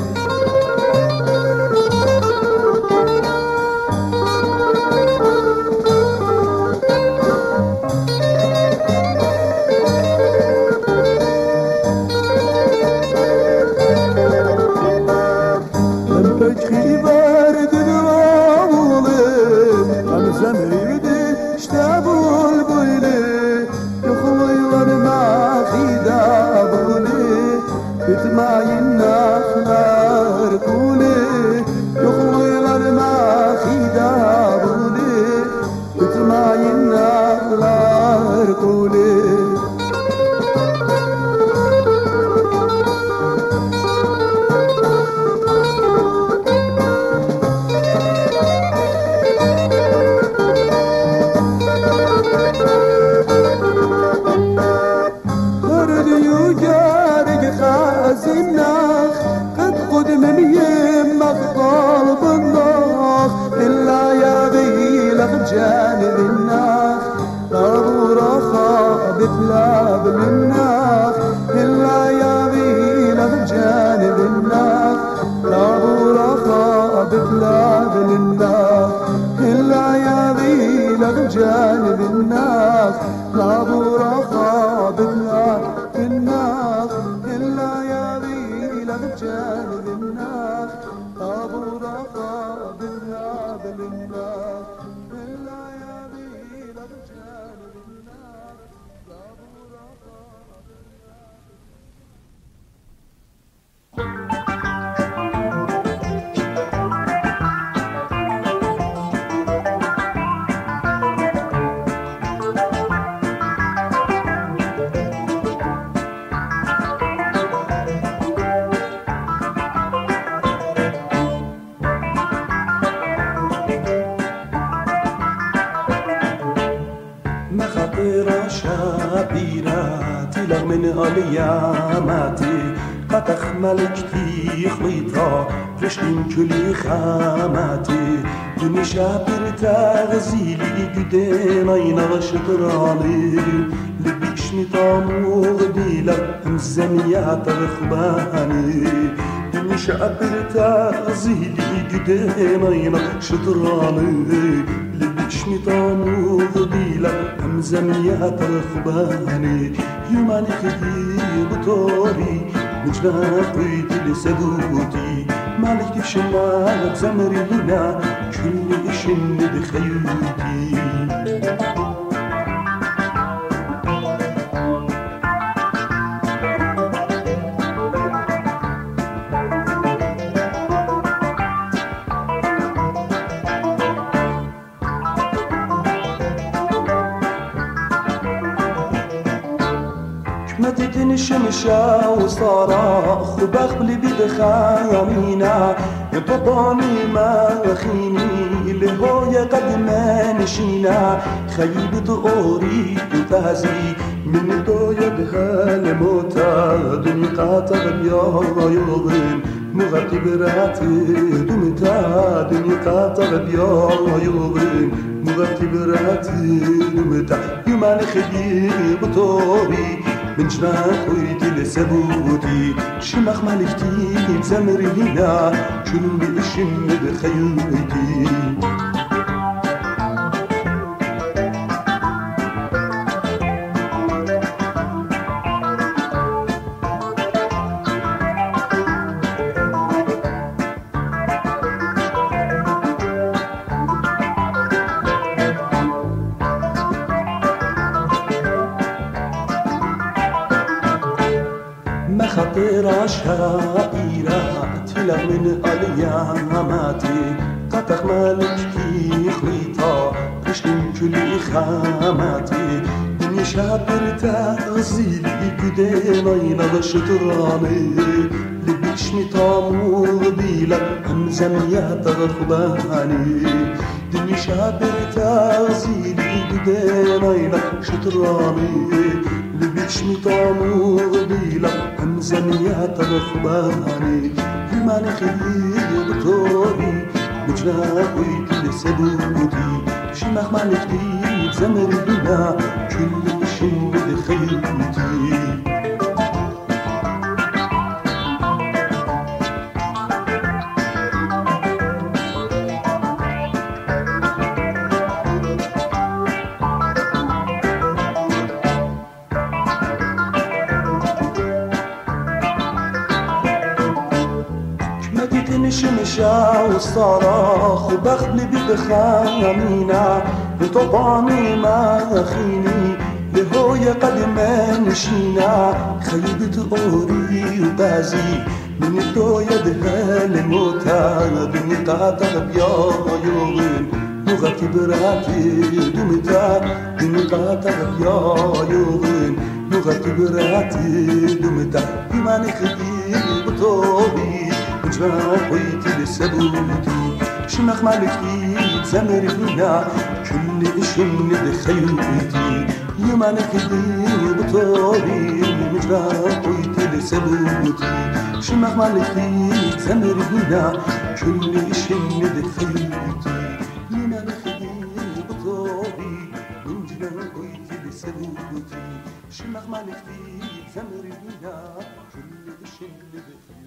ملكتي خليطة رشتين كلي خاماتي دني شابر تغزيلي قدين اين غشطراني لبيش مطامو غديلة همزميات رخباني دني شابر تغزيلي قدين اين غشطراني لبيش مطامو غديلة همزميات رخباني يوماني خدي بطوري مجناقيت لسدوتي مالك تشمال بزمرينا كل إشن بخيوتي شمشا وصراخ وبخبلي بدخامينا طباني ما خيني لهويا قد ما نشينا خيبة أوري تهزي من دويا بها لموتا دني قاطع بيا يوغن مغطي براتي دمتا دني قاطع بيا يوغن مغطي براتي دمتا يمان خيب طوري من جناح ويدي لسبودي شمخ مالكتي بزمري هنا شنو بإشم بخيوتي خطيرة شائرة تلغ من الياماتي قطق مالكي خريطة رشتين كل خاماتي دنيا شابر تغزيلي قدين اين غشطراني لبيش مطامو غديلة همزميات غخباني دنيا شابر تغزيلي قدين اين غشطراني لبيش مطامو غديلة همزميات غخباني المعنى خيب طوري بجناقي كل سدودي شمخ مالكتي بزمر بنا كل شي بخيوتي شمشا وصراخ وبخلي بخامينا بطباني ما خيني لهوية قدما نشينا خيبة أوري وبازي من الدوية دها لموتا بالنقاطة بيا يوغن لغتي براتي دمتا بالنقاطة بيا يوغن لغتي براتي دمتا إيماني خدي بطوبي جوان قويتي لسبوتي شمخ مالكي زمرنا كل شم دخيوتي يمانك دي بطوري مجران قويتي لسبوتي شمخ مالكي زمرنا كل شم دخيوتي يمانك دي بطوري مجران قويتي لسبوتي شمخ مالكي زمرنا كل شم دخيوتي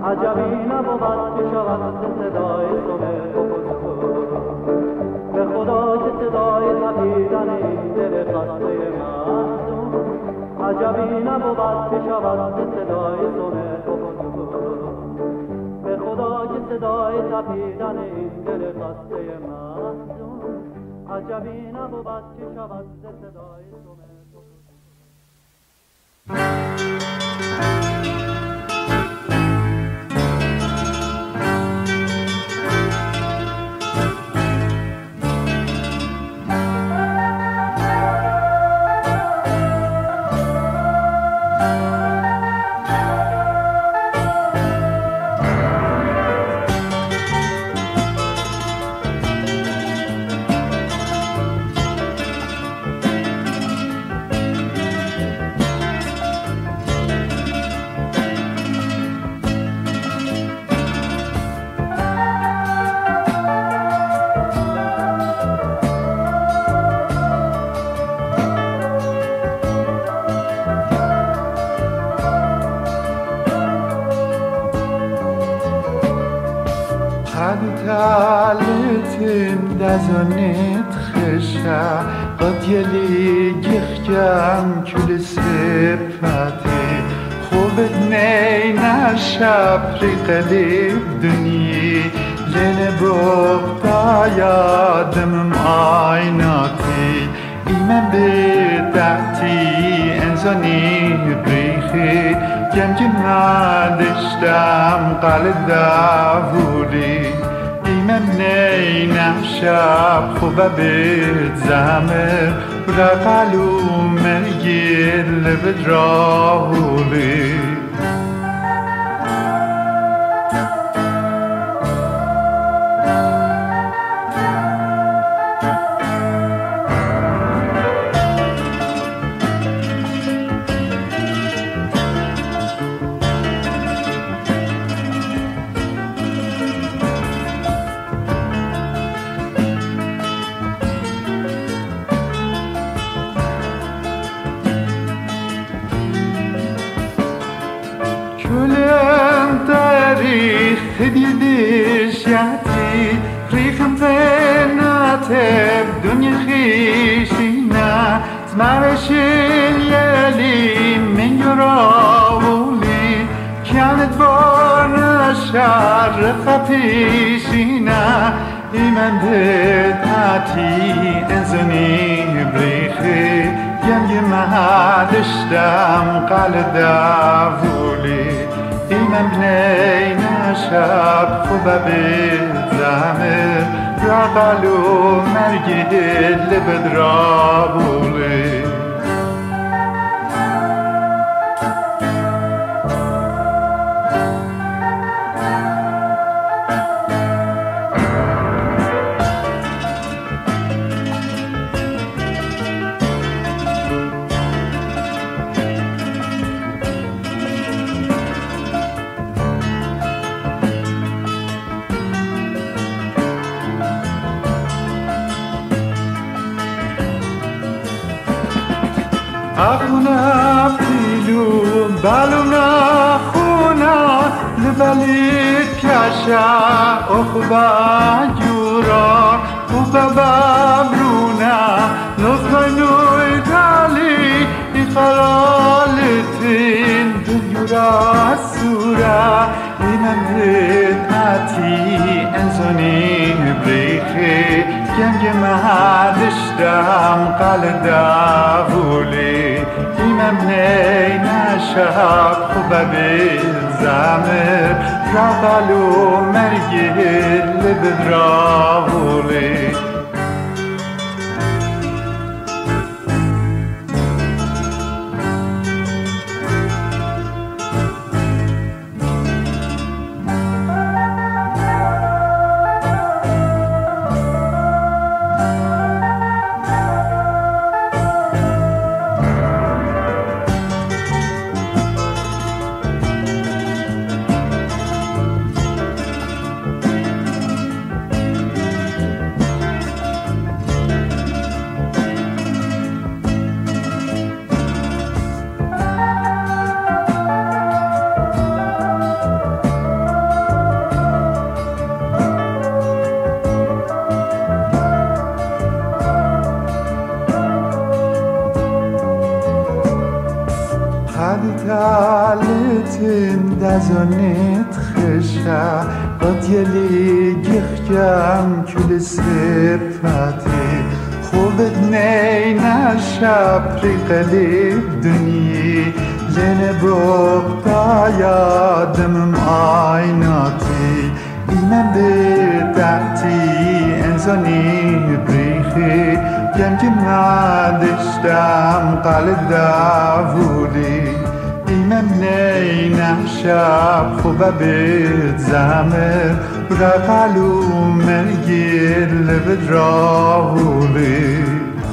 عجبی نبود که شود صدای سومه به خدا که صدای تپیدن این دل خسته محزون عجبی نبود که شود صدای سومه به خدا که صدای تپیدن این دل خسته محزون عجبی نبود که شود صدای سومه تعلتم دزانت خشا قد يلي جخجام كل صفاتي خوبت نينا شابري قلب دنيا لين بوقتا يادم عيناتي إيمان بدعتي انزاني بريخي جم ندشتم قلب داوری ایمن نینم شب خوبه بید زمه برقلو مرگیر لبد راهولی هديدش يعتي ريخم فيناتب دنيا خيشينا زمارش الليالي من يراولي كانت بارنا شر خفيشينا إيمان بدعتي انزني بريخي يم هادشتم قال داولي ایمن بنینا شب خوبه بید زمه رقلو مرگی لبد رابولی أخونا بتيلو بالونا خونا لبليت كاشا أخبا جورا وبابا برونا نخنو إيطالي إخلالتين ديورا سورا إمام بدعتي أنزوني بريخي جنگ مهدشتم قل داولی ایمم نینا شب خوبه بالزمر رقلو مرگی لبد راولی تعلتن دزانت خشا قد یلی گخگم کل سپتی خوبت نی نشب ریقلی دنیی لنه بقتا یادمم آیناتی اینم به تحتی انسانی بریخی گم که نداشتم قلب داولی ایمم نی نشب خوبه بید زمر برا قلو مرگیر لبد راولی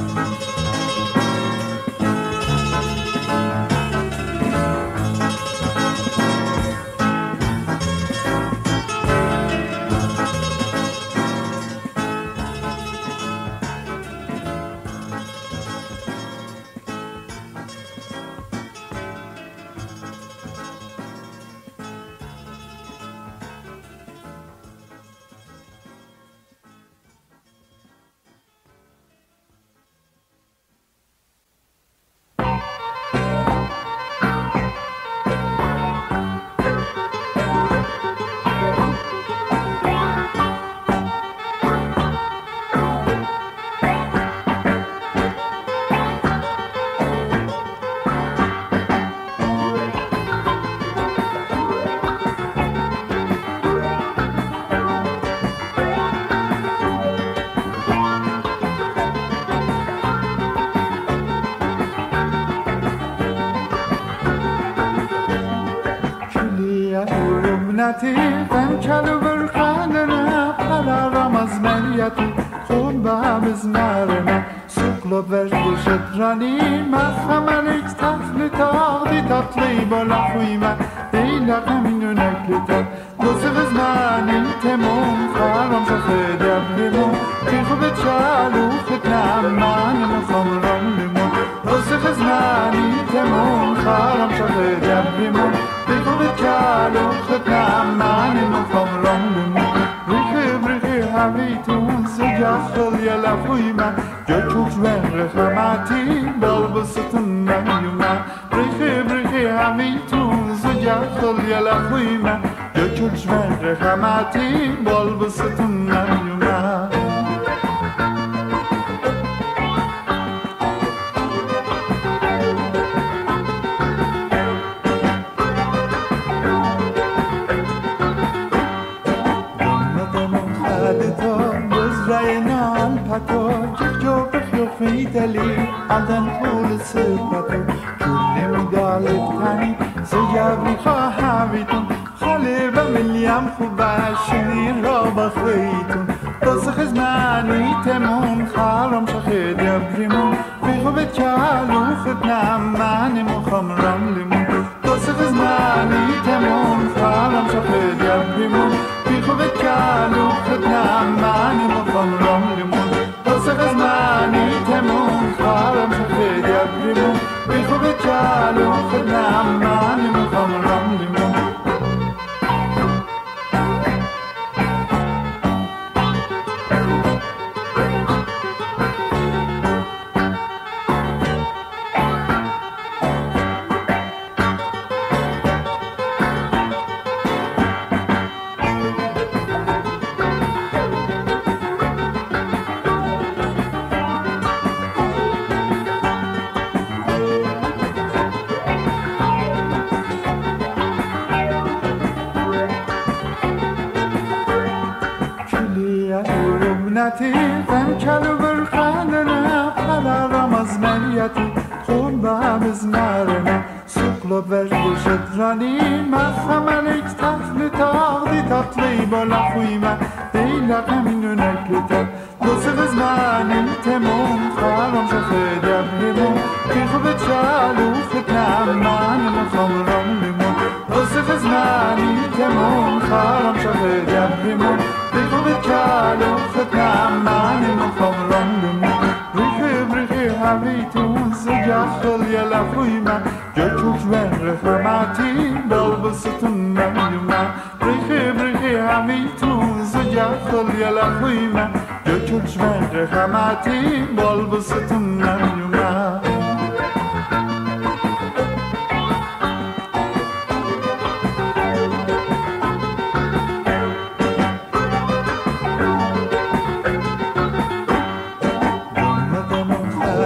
فهم کلو برخاننا حالا رمز مریتی خون به هم از مرنا سقلو برگشت رانی مخمرک تفل تاقی تطلی بالا خویمه دیلا قمینو نکلیتا دوست از منی تموم خرام شخه دبلیمون بی خوب چالو ختنم منی مخم رملیمون دوست از منی تموم خرام شخه دبلیمون بی خوب چالو ختنم منی مخم رملیمون ریخی همیتون سجاخل یلا خویمه جا چوش بر خماتی بال بستون نمیومه ریخی همیتون سجاخل یلا خویمه جا چوش بر خماتی بال بستون نمیومه دلی عدن طول سبتو کلی مدالت تنی زیابی خواهیتون خاله و ملیم خوبه شنی را بخویتون دست خزمانی تمون خرام شخه دبریمون بی خوبت کلو ختنم منی مخم رملیمون دست خزمانی تمون خرام شخه دبریمون بی خوبت کلو ختنم منی مخم رملیمون دست خزمانی تمون خرام شخه دبریمون بی خوبت کلو ختنم منی مخم رملیمون فهم کلو برخاننا حالا رمز مریتی خون به هم از مرنا سقلو برگشت رانی مخمرک تفل تاقی تطلی بالا خویمه دیلا قمینو نکلیتا دوست خزمانی تموم خرام شخه دبلیمون بی خوب چالو ختنم منی مخم رملیمون دوست خزمانی تموم خرام شخه دبلیمون بی خوب چالو ختنم منی مخم رملیمون ریخی همیتون سجاخل یلا خویمه جا چوش بر خماتی بال بستون نمیومه ریخی همیتون سجاخل یلا خویمه جا چوش بر خماتی بال بستون نمیومه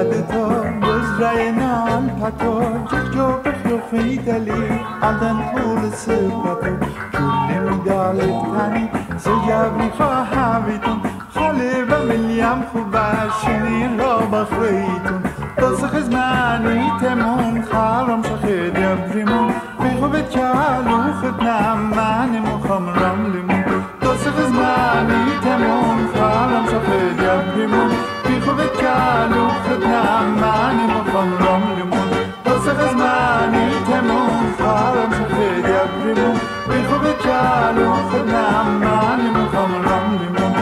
تو بزرعنا البتو جو بخيوخي دلي عدن طول سبتو كل مدالب تاني سجابني خواهبتون خالبا مليام خوباشني را بخريتون دست زمانی تمون خرم شخید یبریمون بخوبت کالو خدنم من مخم رملیمون دست زمانی تمون خرم شخید یبریمون بخوبت کالو خدنم من مخم رملیمون دست زمانی تمون خرم شخید یبریمون بخوبت کالو خدنم من مخم رملیمون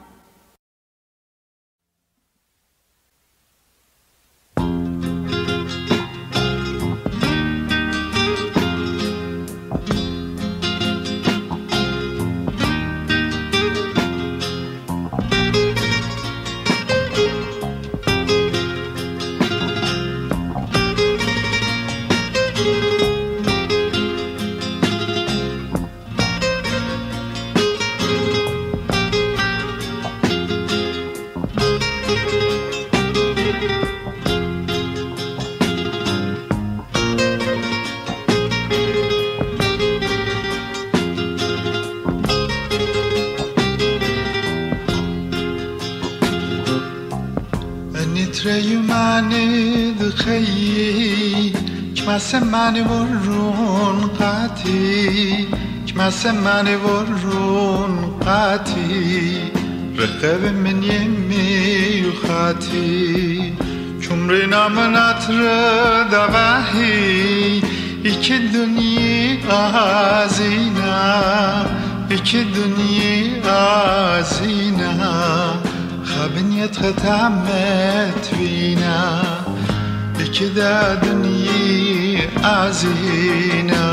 Kmassemani vorun qati Kmassemani vorun qati Rqab min yemi yukhati Chumrina manatr davahi İki dünya azina İki dünya azina Khabin yetkhatamet vina كذا دنيا عزينا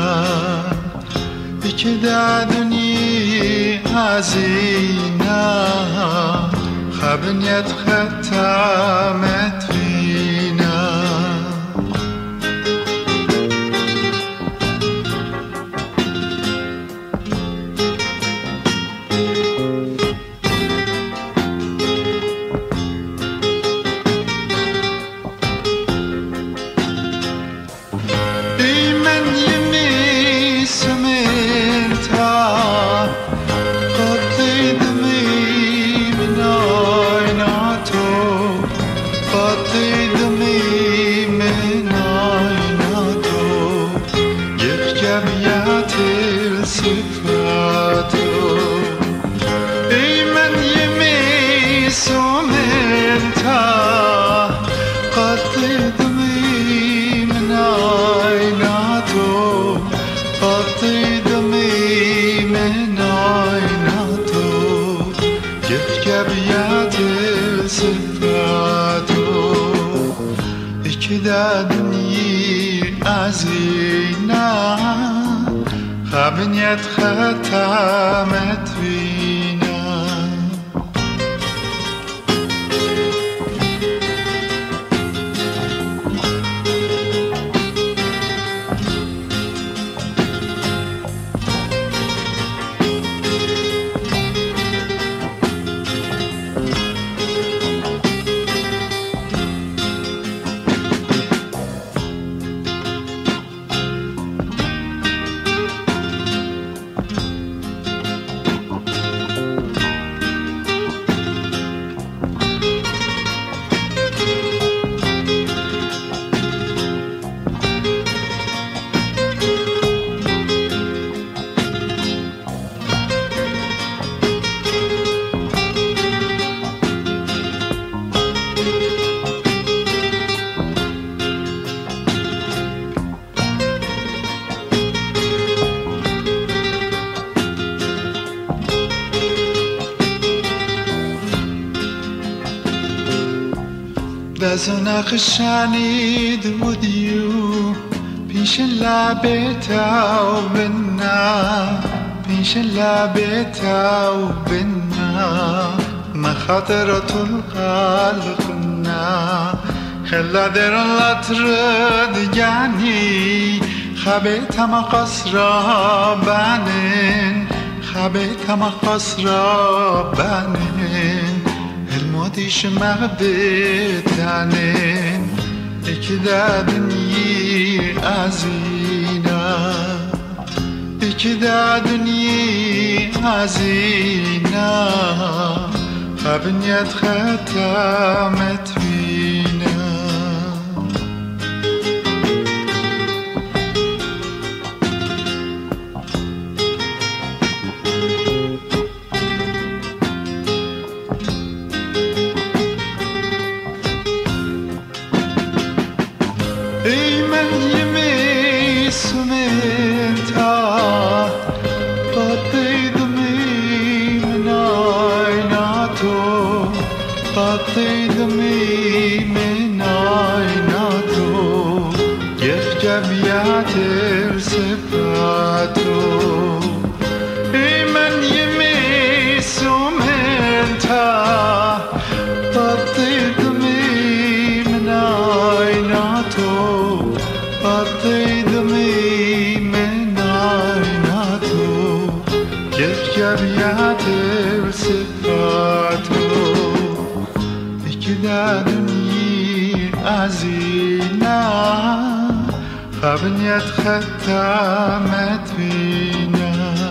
كذا دنيا عزينا خبنيت ختمت فينا خبنيت ختمت فينا نقشانی دودیو پیش لبتا و بنا پیش لبتا و بنا مخاطرات القلقنا خلا در لطرد یعنی خبیتم قصرا بنن خبیتم قصرا بنن المادیش مغبتنه İkide dünya azina İkide dünya azina Abniyet khatamet bina أبنيت ختمت بينا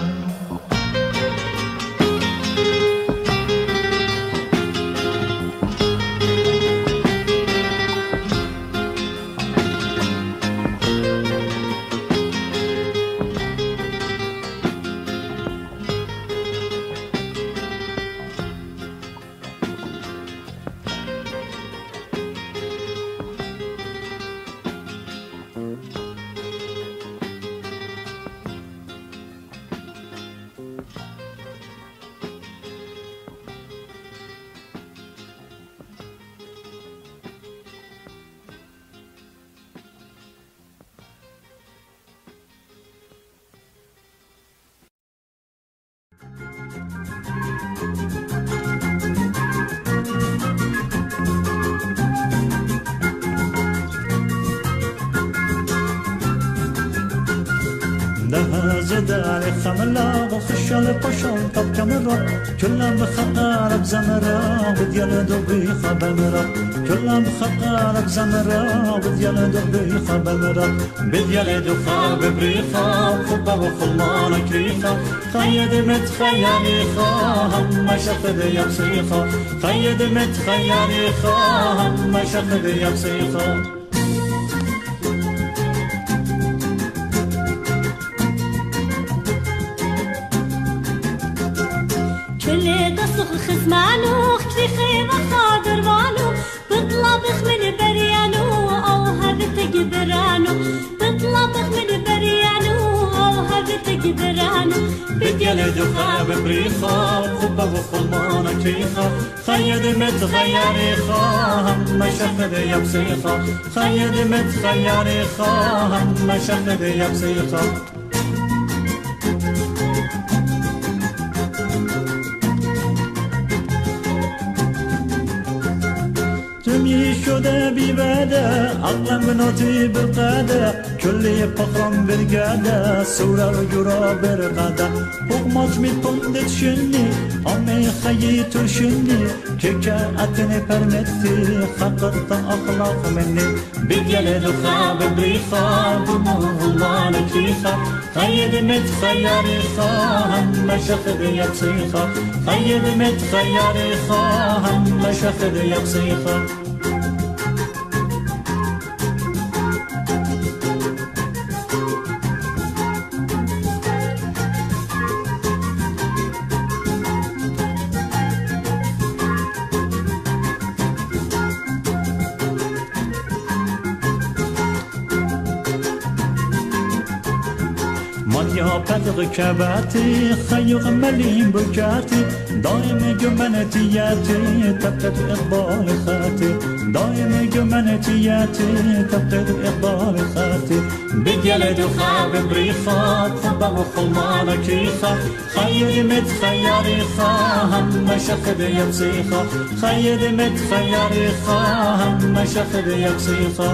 زدار خملا وخشال پشان طب كمرة كلهم بخقار بزمرة بديال دوبي خبمرة كلهم بخقار بزمرة بديال دوبي خبمرة بديال دوخا ببريخا خبا وخلمان كريخا خيد متخياني خا هم شخد يبسيخا خيد متخياني خا هم شخد يبسيخا خزمانو خليخي وخاضر مانو بطلع بخ من بريانو او هذا تقبرانو بطلع بخ من بريانو او هذا تقبرانو بديال دوخا ببريخا خبا وخلمان كريخا خيد متخياني خا هم شخد يبسيخا خيد متخياني خا هم شخد يبسيخا شده بیبده عقلم بنوتی برقده کلی پخرم برگده سوره رو جورا برقده بغماج می پندت شنی آمی خیی ترشنی که اتنی پرمتی خطرت اخلاق منی بگل دوخا ببریخا بمهلان کریخا خید متخیاری خا هم شخد یبسیخا خید متخیاری خا هم شخد یبسیخا يا بدغ كباتي خيغ مليم بركاتي دايم جمنتياتي تبقد إقبال خاتي دايم جمنتياتي تبقد إقبال خاتي بديال دوخا ببريخا خبا وخلمان كريخا خيد متخياري خا هم شخد يبسيخا خيد متخياري خا هم شخد يبسيخا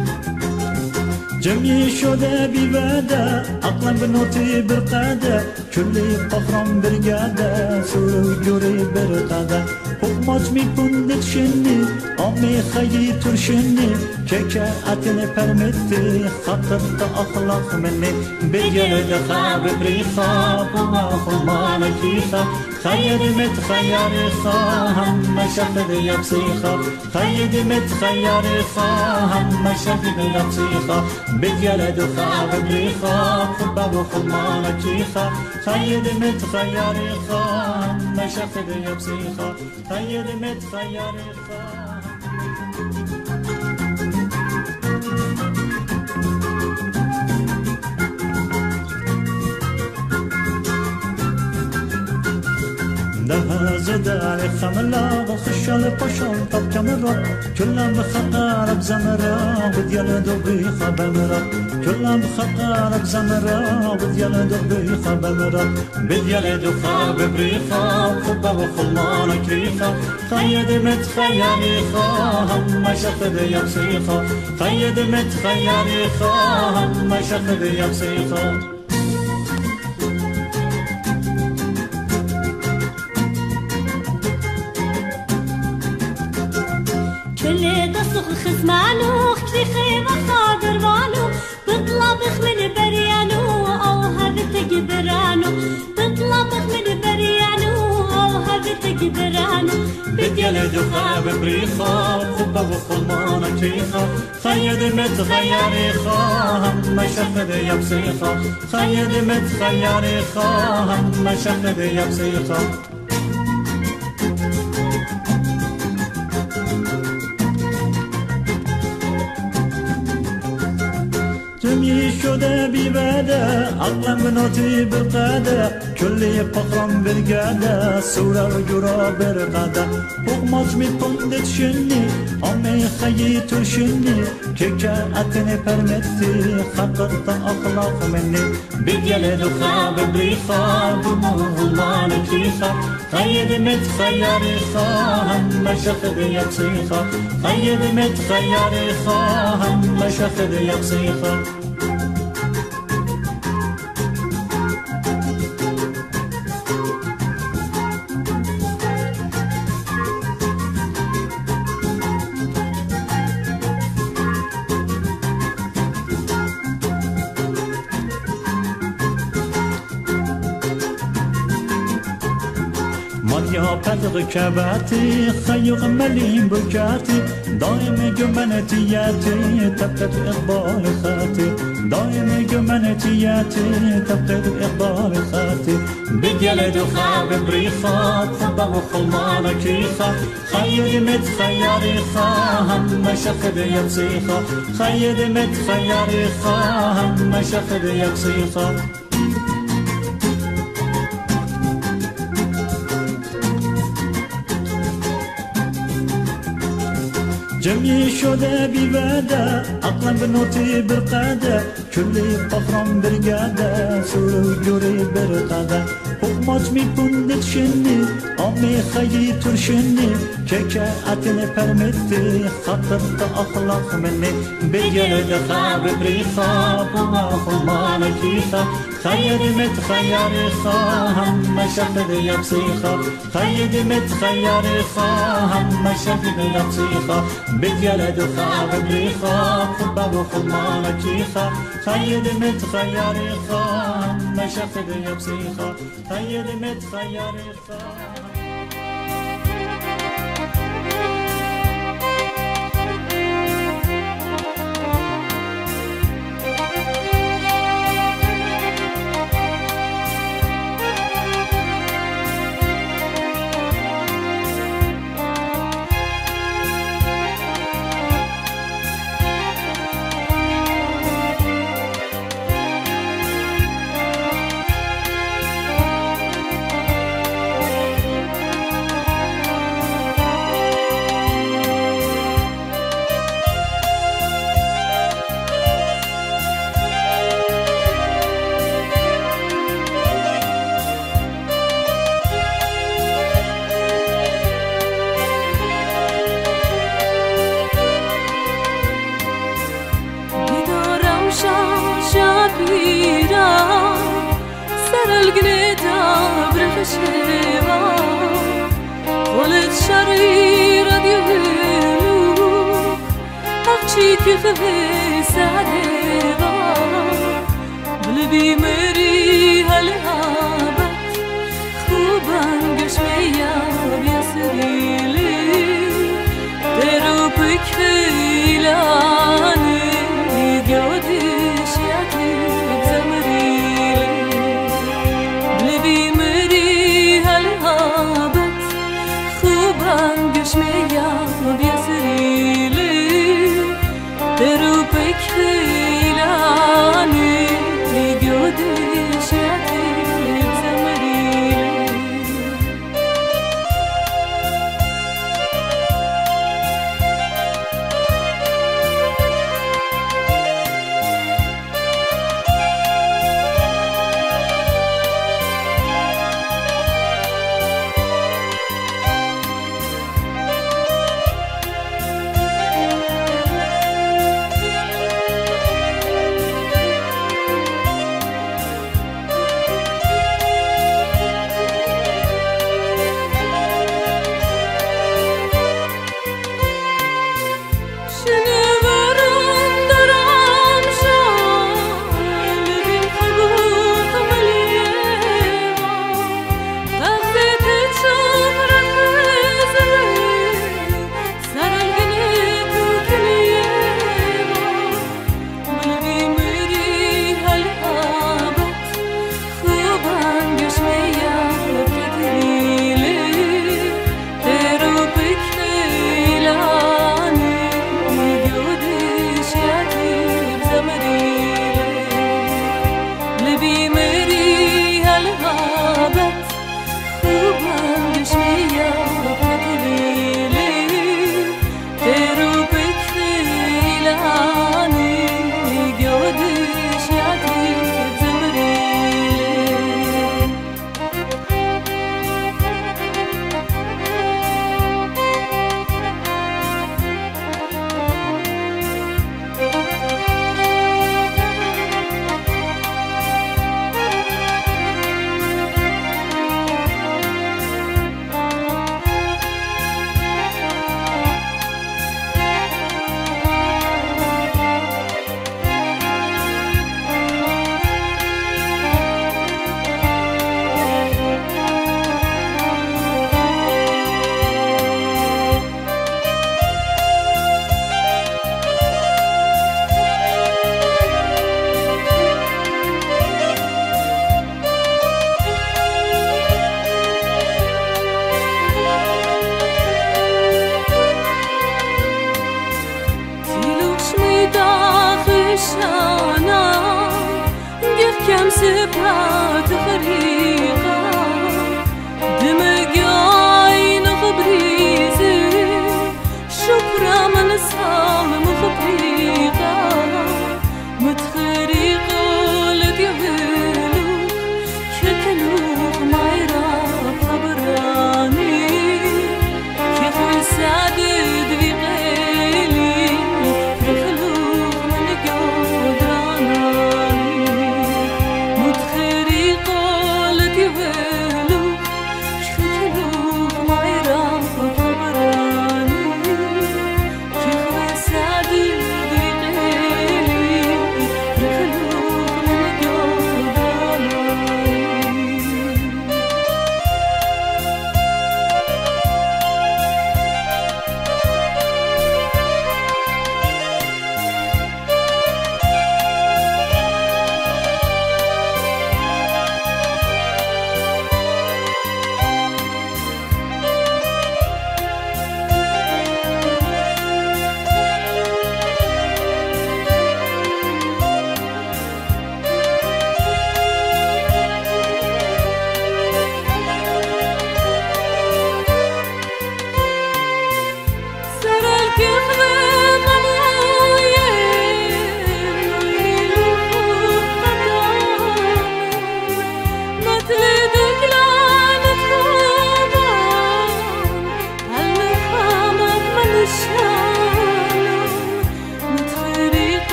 جمعی شده بیبده عقلم بنوتی برقده كل بخرم برقادة سورو جوري برقادة حكمات میپوند شنی آمی خیلی ترشنی که اتنه پرمتی خطر تا اخلاق منی بگل دخاب بریخا بما خمان کیخا خیلی مت خیاری خا هم شفد یبسیخا خیلی مت خیاری خا هم شفد یبسیخا بگل دخاب بریخا بما خمان کیخا خیلی مت خیاری خا هم شفد یبسیخا خیلی مت خیاری خا ده زدار خملا وخشال باشون طب كاميرا كلهم بخطار بزمرا وديال دوبي خبمرا كلهم بخطار بزمرا وديال دوبي خبمرا بديال دو خاب بريخا خبا وخلمان كريخا خيد متخيالي خا هم شخد يبسيخا خيد متخيالي خا هم شخد يبسيخا خزمانو خليخي وخاضر مانو بطلع بخمن بريانو او هبت جبرانو بطلع بخمن بريانو او هبت جبرانو بديال دخاب بريخا خبا وخلمان كيخا خيد متخياري خا هم شخد يبسيخا خيد متخياري خا هم شخد يبسيخا جمعي شده بيباده عقلا بنوتي بالقاده كل بقرم برقاده سورة رجورا برقاده بقماج ميبوندت شني عمي خيي ترشني كيكا اتني برمتي خطرت اخلاق مني بيجل دخاب بريخا بمهمان كيخا خيد متخياري خا هم شخد يبسيخا خيد متخياري خا هم شخد يبسيخا يا بدر كباتي خيغ مليم بكاتي دايم جمنتياتي تبقد إقبال خاتي دايم جمنتياتي تبقد إقبال خاتي بديال دخاب بريخا خبا وخلمان كيخا خير متخياري خا هم شخد يبسيخا خير متخياري خا هم شخد يبسيخا جمعي شده بيباده عقلا بنوتي برقاده كل بخرم برقاده سورو جوري برقاده حكمات ميبوندت شني عمي خيي ترشني كيكا اتني برمتي خطرت اخلاق مني بيجل دخاب بريخا بما خلمان كيخا خير متخياري خا هم شخد يبسيخا خير متخياري خا هم شخد يبسيخا بديال دخاب بريخا خبا وخلمان كيخا خير متخياري خا هم شخد يبسيخا خير متخياري خا شيك خفي سعدبا بلبي مري هالهابت خوبان قشميا بيسريلي دروبك خيلاني قودش يعتب زمريلي بلبي مري هالهابت خوبان قشميا بيسريلي دروبك خيلاني قودش يعتب زمريلي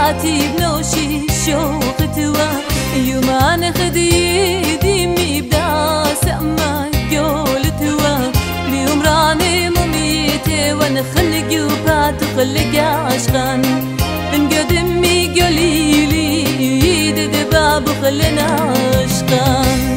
قاتي بنوشي شوق توا يومان خديدي ميبدا سما قول توا اليوم راني مميتة ونخلق وبات خلق عشقان انقدمي قليلي دباب خلنا عشقان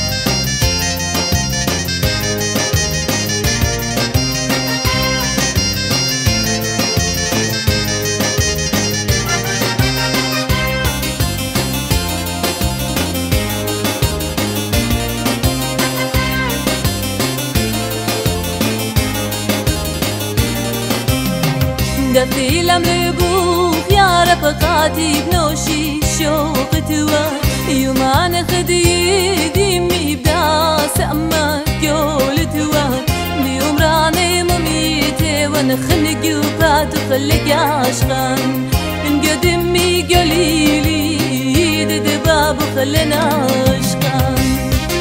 دفتي لم لبوخ يا رفقاتي بنوشي شوق توا يومان خديدي ميبدا سما قول توا اليوم راني مميتة ونخنق وبات خلق عشقان انقدمي قليلي دباب خلنا عشقان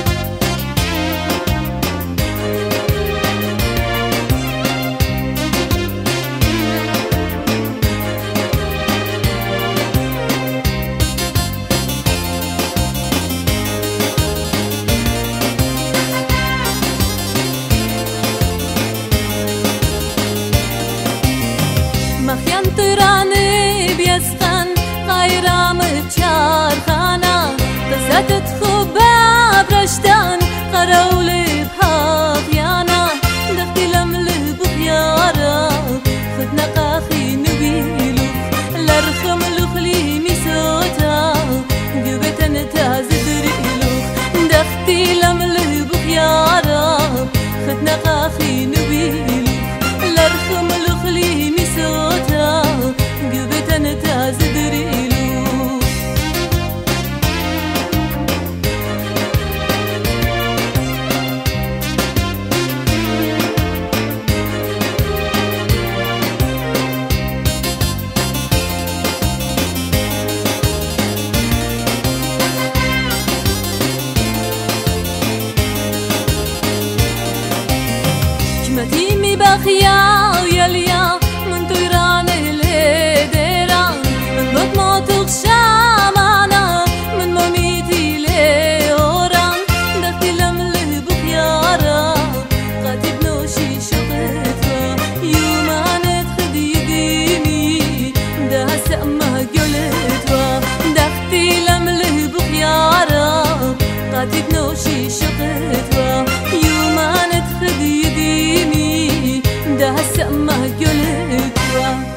طيراني بيسخن غيرام بشار خانا قصة خباب رشتان قرولي بحاقيانا دختي لملي بخيارا خدنا قاخي نبيلو لرخم لخلي ميسوتا قبتن تازدريلو دختي لملي بخيارا خدنا قاخي نبيلو لرخم لخلي ميسوتا قبتن تازدريلو جمتيمي بخيا ويليا من طيراني لديران من بطمة تغشامانا من مميتي لوران دختي لملي بخيارا قاتي بنوشي شقتها يومان تخدي قيمي ده سأمه قلتها دختي لملي بخيارا قاتي بنوشي شقتها يومان تخدي قيمي ده سأمه قلتها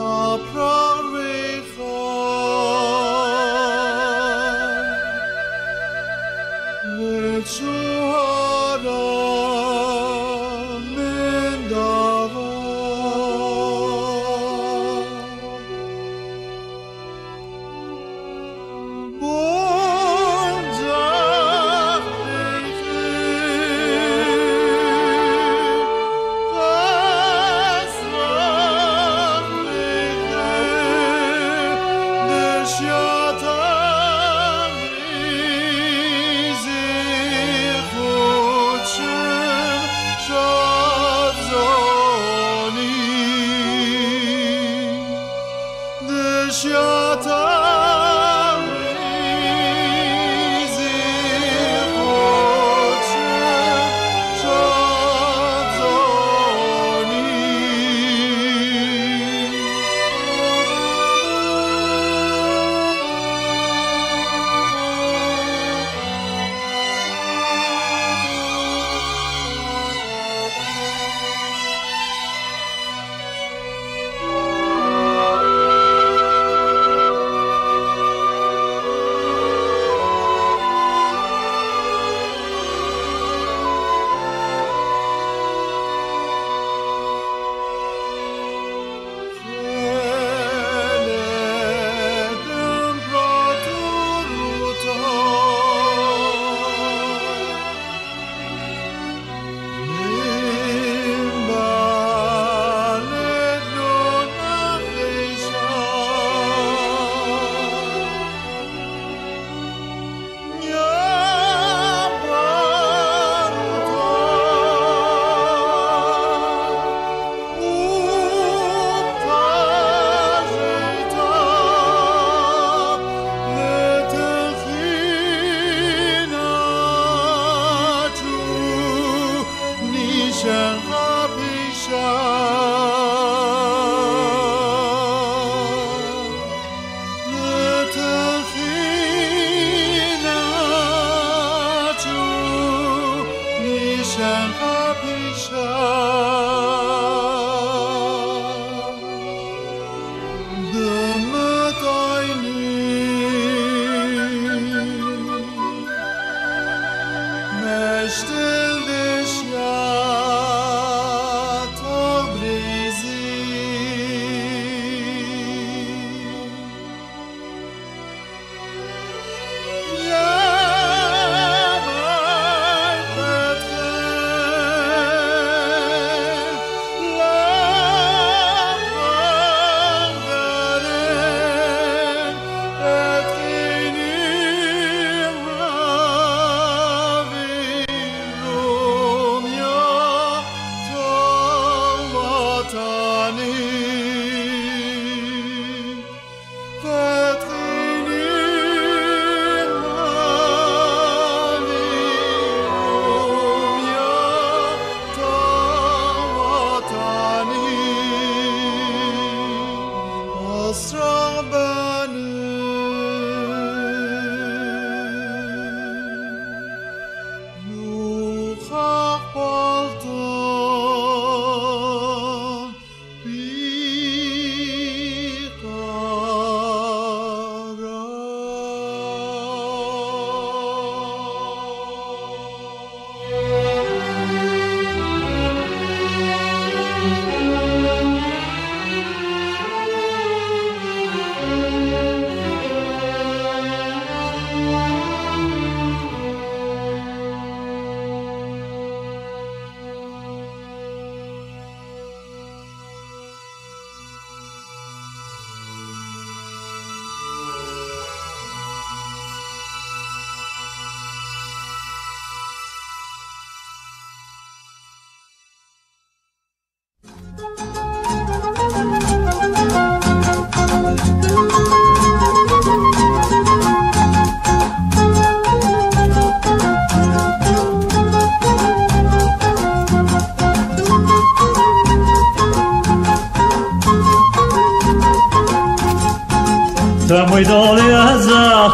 دموی دالی از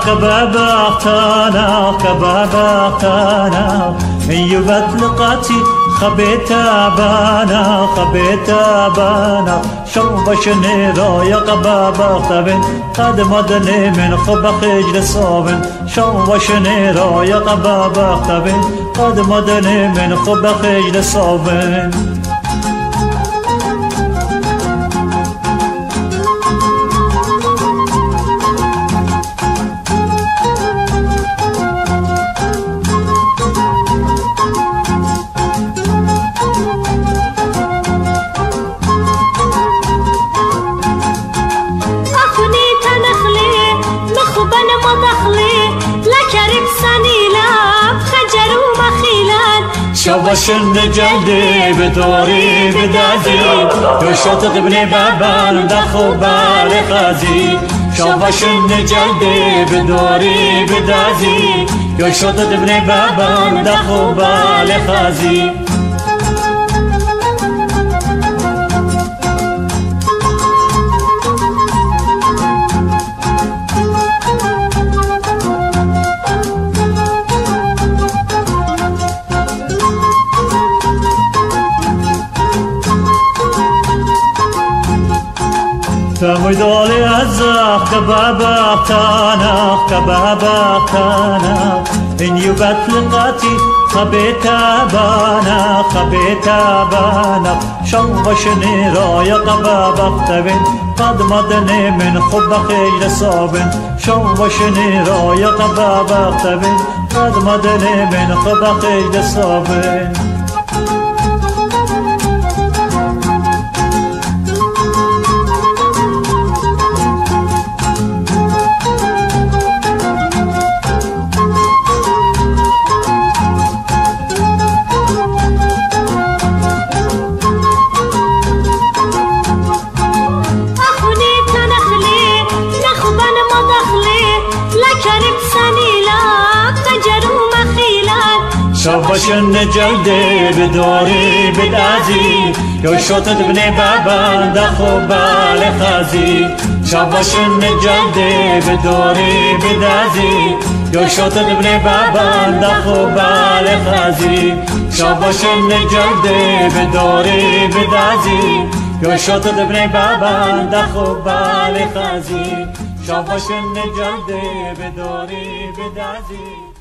كبابختانا میوبت لقاتی خبیتا بانا شوشني رايا قبابا اختبن قد مدني من خبق اجل صابن شوشني رايا قبابا اختبن قد مدني من خبق اجل صابن شوشن جلدي بدوري بدازي يوشط ابني بابان دخو بالي خازي شوشن جلدي بدوري بدازي يوشط ابني بابان دخو بالي خازي تمدولي عزاق كبابا تانا كبابا تانا إن يبت لقاتي خبيتا بانا خبيتا بانا شوشني رايا قبابا اختبن قد مدني من خبق اجل صابن شوشني رايا قبابا اختبن قد مدني من خبق اجل صابن شوشن جلدي بدوري بدازي يوشط ابني بابان دخو بالي خازي شوشن جلدي بدوري بدازي يوشط ابني بابان دخو بالي خازي شوشن جلدي بدوري بدازي يوشط ابني بابان دخو بالي خازي شوشن جلدي بدوري بدازي